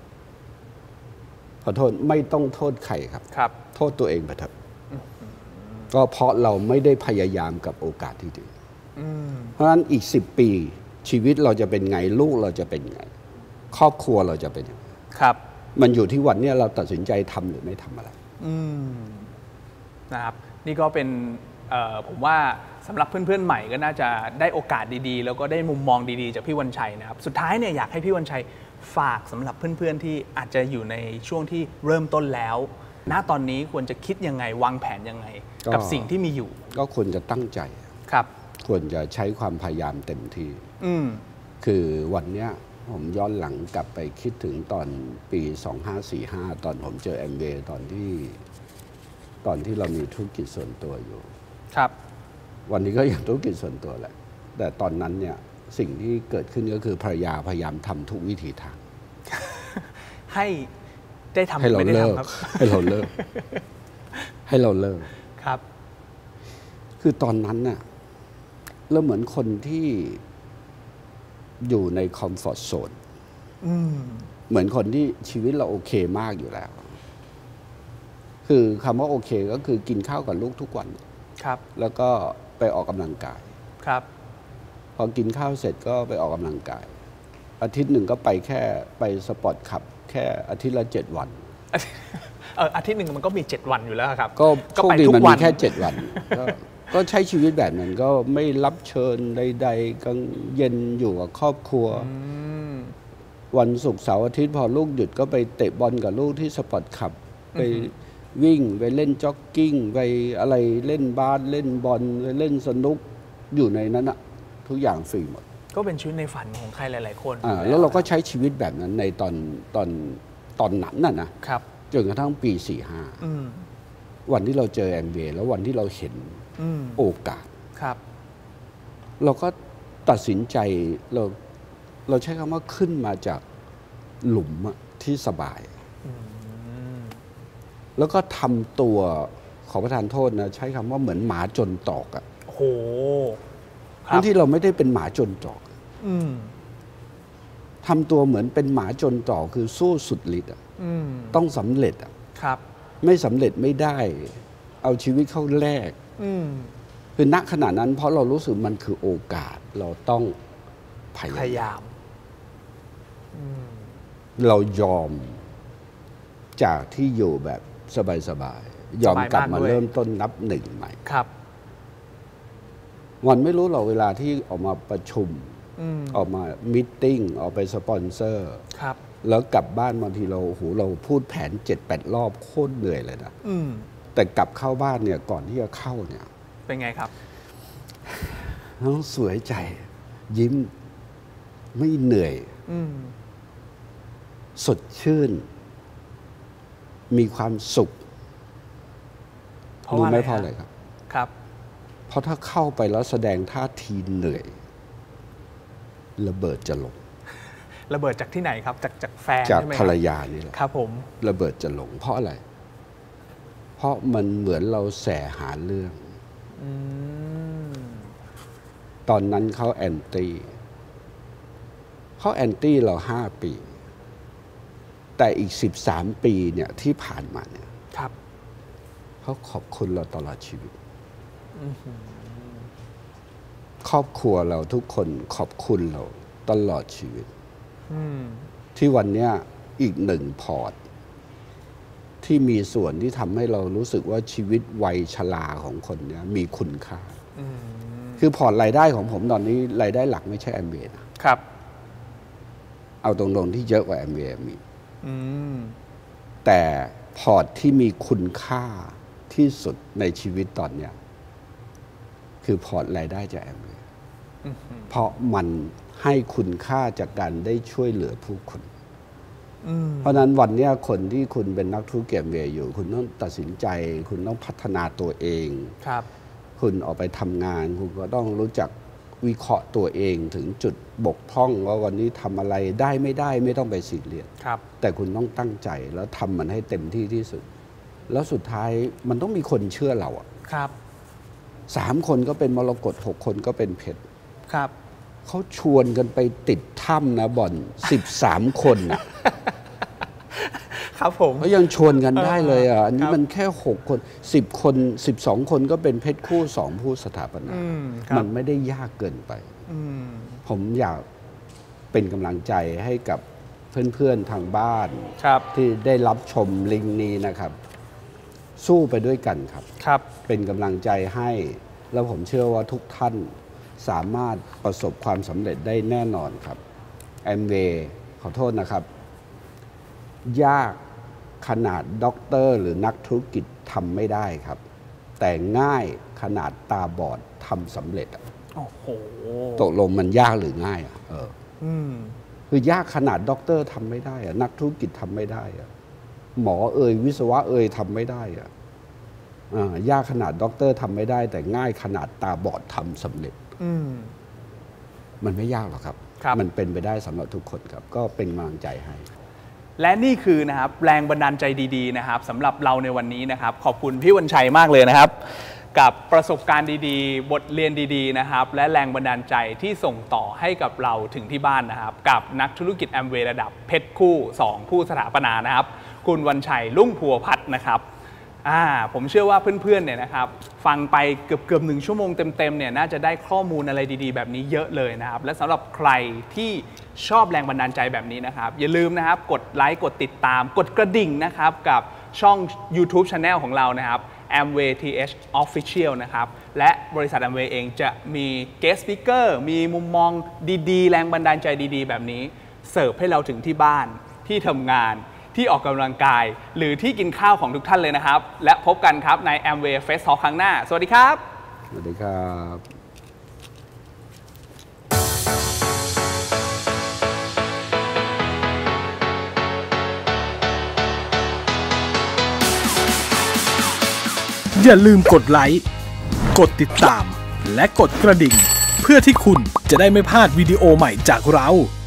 ขอโทษไม่ต้องโทษใครครับโทษตัวเองไปเถอะก็เพราะเราไม่ได้พยายามกับโอกาสที่ดีเพราะฉะนั้นอีก10 ปีชีวิตเราจะเป็นไงลูกเราจะเป็นไงครอบครัวเราจะเป็นยังไงครับมันอยู่ที่วันเนี้ยเราตัดสินใจทำหรือไม่ทำอะไรนะครับนี่ก็เป็นผมว่าสำหรับเพื่อนๆใหม่ก็น่าจะได้โอกาสดีๆแล้วก็ได้มุมมองดีๆจากพี่วันชัยนะครับสุดท้ายเนี่ยอยากให้พี่วันชัยฝากสำหรับเพื่อนๆที่อาจจะอยู่ในช่วงที่เริ่มต้นแล้วณตอนนี้ควรจะคิดยังไงวางแผนยังไงกับสิ่งที่มีอยู่ก็ควรจะตั้งใจครับควรจะใช้ความพยายามเต็มที่คือวันเนี้ยผมย้อนหลังกลับไปคิดถึงตอนปี 2545 ตอนผมเจอแอมเวย์ตอนที่เรามีธุรกิจส่วนตัวอยู่ครับวันนี้ก็ยังธุรกิจส่วนตัวแหละแต่ตอนนั้นเนี่ยสิ่งที่เกิดขึ้นก็คือภรรยาพยายามทำทุกวิถีทางให้ได้ทำให้เราเลิกให้เราเลิกให้เราเลิกครับคือตอนนั้นน่ะเราเหมือนคนที่อยู่ในคอมฟอร์ตโซนเหมือนคนที่ชีวิตเราโอเคมากอยู่แล้วคือคำว่าโอเคก็คือกินข้าวกับลูกทุกวันครับแล้วก็ไปออกกำลังกายครับพอกินข้าวเสร็จก็ไปออกกำลังกายอาทิตย์หนึ่งก็ไปแค่ไปสปอร์ตคลับแค่อาทิตย์ละ7 วันอาทิตย์หนึ่งมันก็มี7 วันอยู่แล้วครับก็โชคดีมันมีแค่7 วันก็ใช้ชีวิตแบบนั้นก็ไม่รับเชิญใดๆกลางเย็นอยู่กับครอบครัววันศุกร์เสาร์อาทิตย์พอลูกหยุดก็ไปเตะบอลกับลูกที่สปอร์ตคลับไปวิ่งไปเล่นจ็อกกิ้งไปอะไรเล่นบาสเล่นบอลไปเล่นสนุกอยู่ในนั้นอะทุกอย่างฟรีหมดก็เป็นชีวิตในฝันของใครหลายๆคนแล้วเราก็ใช้ชีวิตแบบนั้นในตอนนั้นนะครับจนกระทั่งปี 45วันที่เราเจอแอมเวย์แล้ววันที่เราเห็นโอกาสครับเราก็ตัดสินใจเราใช้คำว่าขึ้นมาจากหลุมที่สบายแล้วก็ทำตัวขอประทานโทษนะใช้คำว่าเหมือนหมาจนตอกอ่ะโอ้โหทั้งที่เราไม่ได้เป็นหมาจนตอกทำตัวเหมือนเป็นหมาจนตอกคือสู้สุดฤทธิ์ต้องสำเร็จครับไม่สำเร็จไม่ได้เอาชีวิตเข้าแลกคือณขณะนั้นเพราะเรารู้สึกมันคือโอกาสเราต้องพยายามเรายอมจากที่อยู่แบบสบายๆยอมกลับมาเริ่มต้นนับหนึ่งใหม่ครับวันไม่รู้หรอกเวลาที่ออกมาประชุมออกมามีตติ้งออกไปสปอนเซอร์ครับแล้วกลับบ้านบางทีเราพูดแผน 7-8 รอบโคตรเหนื่อยเลยนะแต่กลับเข้าบ้านเนี่ยก่อนที่จะเข้าเนี่ยเป็นไงครับน้องสวยใจยิ้มไม่เหนื่อยสดชื่นมีความสุขรู้ไหมเพราะอะไรครับครับเพราะถ้าเข้าไปแล้วแสดงท่าทีเหนื่อยระเบิดจะลงระเบิดจากที่ไหนครับจากแฟนจากภรรยานี่แหละครับผมระเบิดจะลงเพราะอะไรเพราะมันเหมือนเราแสหาเรื่องตอนนั้นเขาแอนตี้เรา5 ปีแต่อีก13 ปีเนี่ยที่ผ่านมาเนี่ยครับเขาขอบคุณเราตลอดชีวิตครอบครัวเราทุกคนขอบคุณเราตลอดชีวิตที่วันนี้อีก1 พอร์ตที่มีส่วนที่ทำให้เรารู้สึกว่าชีวิตวัยชราของคนเนี้ยมีคุณค่าคือพอร์ตรายได้ของผมตอนนี้รายได้หลักไม่ใช่แอมเวย์นะครับเอาตรงๆที่เยอะกว่าแอมเวย์มีแต่พอร์ตที่มีคุณค่าที่สุดในชีวิตตอนเนี้ยคือพอร์ตรายได้จากแอมเวย์เพราะมันให้คุณค่าจากการได้ช่วยเหลือผู้คนเพราะนั้นวันนี้คนที่คุณเป็นนักธุรกิจแอมเวย์อยู่คุณต้องตัดสินใจคุณต้องพัฒนาตัวเองครับคุณออกไปทำงานคุณก็ต้องรู้จักวิเคราะห์ตัวเองถึงจุดบกพร่องว่าวันนี้ทำอะไรได้ไม่ได้ไม่ต้องไปซีเรียสแต่คุณต้องตั้งใจแล้วทำมันให้เต็มที่ที่สุดแล้วสุดท้ายมันต้องมีคนเชื่อเราครับ 3 คนก็เป็นมรกต6 คนก็เป็นเพชรครับเขาชวนกันไปติดถ้ำนะบ่อน13 คนครับผมเขายังชวนกันได้เลยอันนี้มันแค่6 คน10 คน12 คนก็เป็นเพชรคู่2 ผู้สถาปนามันไม่ได้ยากเกินไปผมอยากเป็นกำลังใจให้กับเพื่อนๆทางบ้านครับที่ได้รับชมลิงก์นี้นะครับ สู้ไปด้วยกันครับครับเป็นกำลังใจให้แล้วผมเชื่อว่าทุกท่านสามารถประสบความสำเร็จได้แน่นอนครับแอมเวย์ขอโทษนะครับ ยากขนาดด็อกเตอร์หรือนักธุรกิจทำไม่ได้ครับ แต่ง่ายขนาดตาบอดทำสำเร็จโอ้โหตกลงมันยากหรือง่ายคือยากขนาดด็อกเตอร์ทำไม่ได้นักธุรกิจทำไม่ได้หมอวิศวะทำไม่ได้ยากขนาดด็อกเตอร์ทำไม่ได้แต่ง่ายขนาดตาบอดทำสำเร็จมันไม่ยากหรอกครับ มันเป็นไปได้สำหรับทุกคนครับก็เป็นกำลังใจให้และนี่คือนะครับแรงบันดาลใจดีๆนะครับสำหรับเราในวันนี้นะครับขอบคุณพี่วันชัยมากเลยนะครับกับประสบการณ์ดีๆบทเรียนดีๆนะครับและแรงบันดาลใจที่ส่งต่อให้กับเราถึงที่บ้านนะครับกับนักธุรกิจแอมเวย์ระดับเพชรคู่2ผู้สถาปนานะครับคุณวันชัยรุ่งพัวพัฒน์นะครับผมเชื่อว่าเพื่อนๆเนี่ยนะครับฟังไปเกือบ1 ชั่วโมงเต็มๆเนี่ยน่าจะได้ข้อมูลอะไรดีๆแบบนี้เยอะเลยนะครับและสำหรับใครที่ชอบแรงบันดาลใจแบบนี้นะครับอย่าลืมนะครับกดไลค์กดติดตามกดกระดิ่งนะครับกับช่อง YouTube Channel ของเรานะครับ Amway TH Official นะครับและบริษัท Amway เองจะมี Guest Speaker มีมุมมองดีๆแรงบันดาลใจดีๆแบบนี้เสิร์ฟให้เราถึงที่บ้านที่ทำงานที่ออกกำลังกายหรือที่กินข้าวของทุกท่านเลยนะครับและพบกันครับใน Amway Face Talk ครั้งหน้าสวัสดีครับสวัสดีครับอย่าลืมกดไลค์กดติดตามและกดกระดิ่งเพื่อที่คุณจะได้ไม่พลาดวิดีโอใหม่จากเรา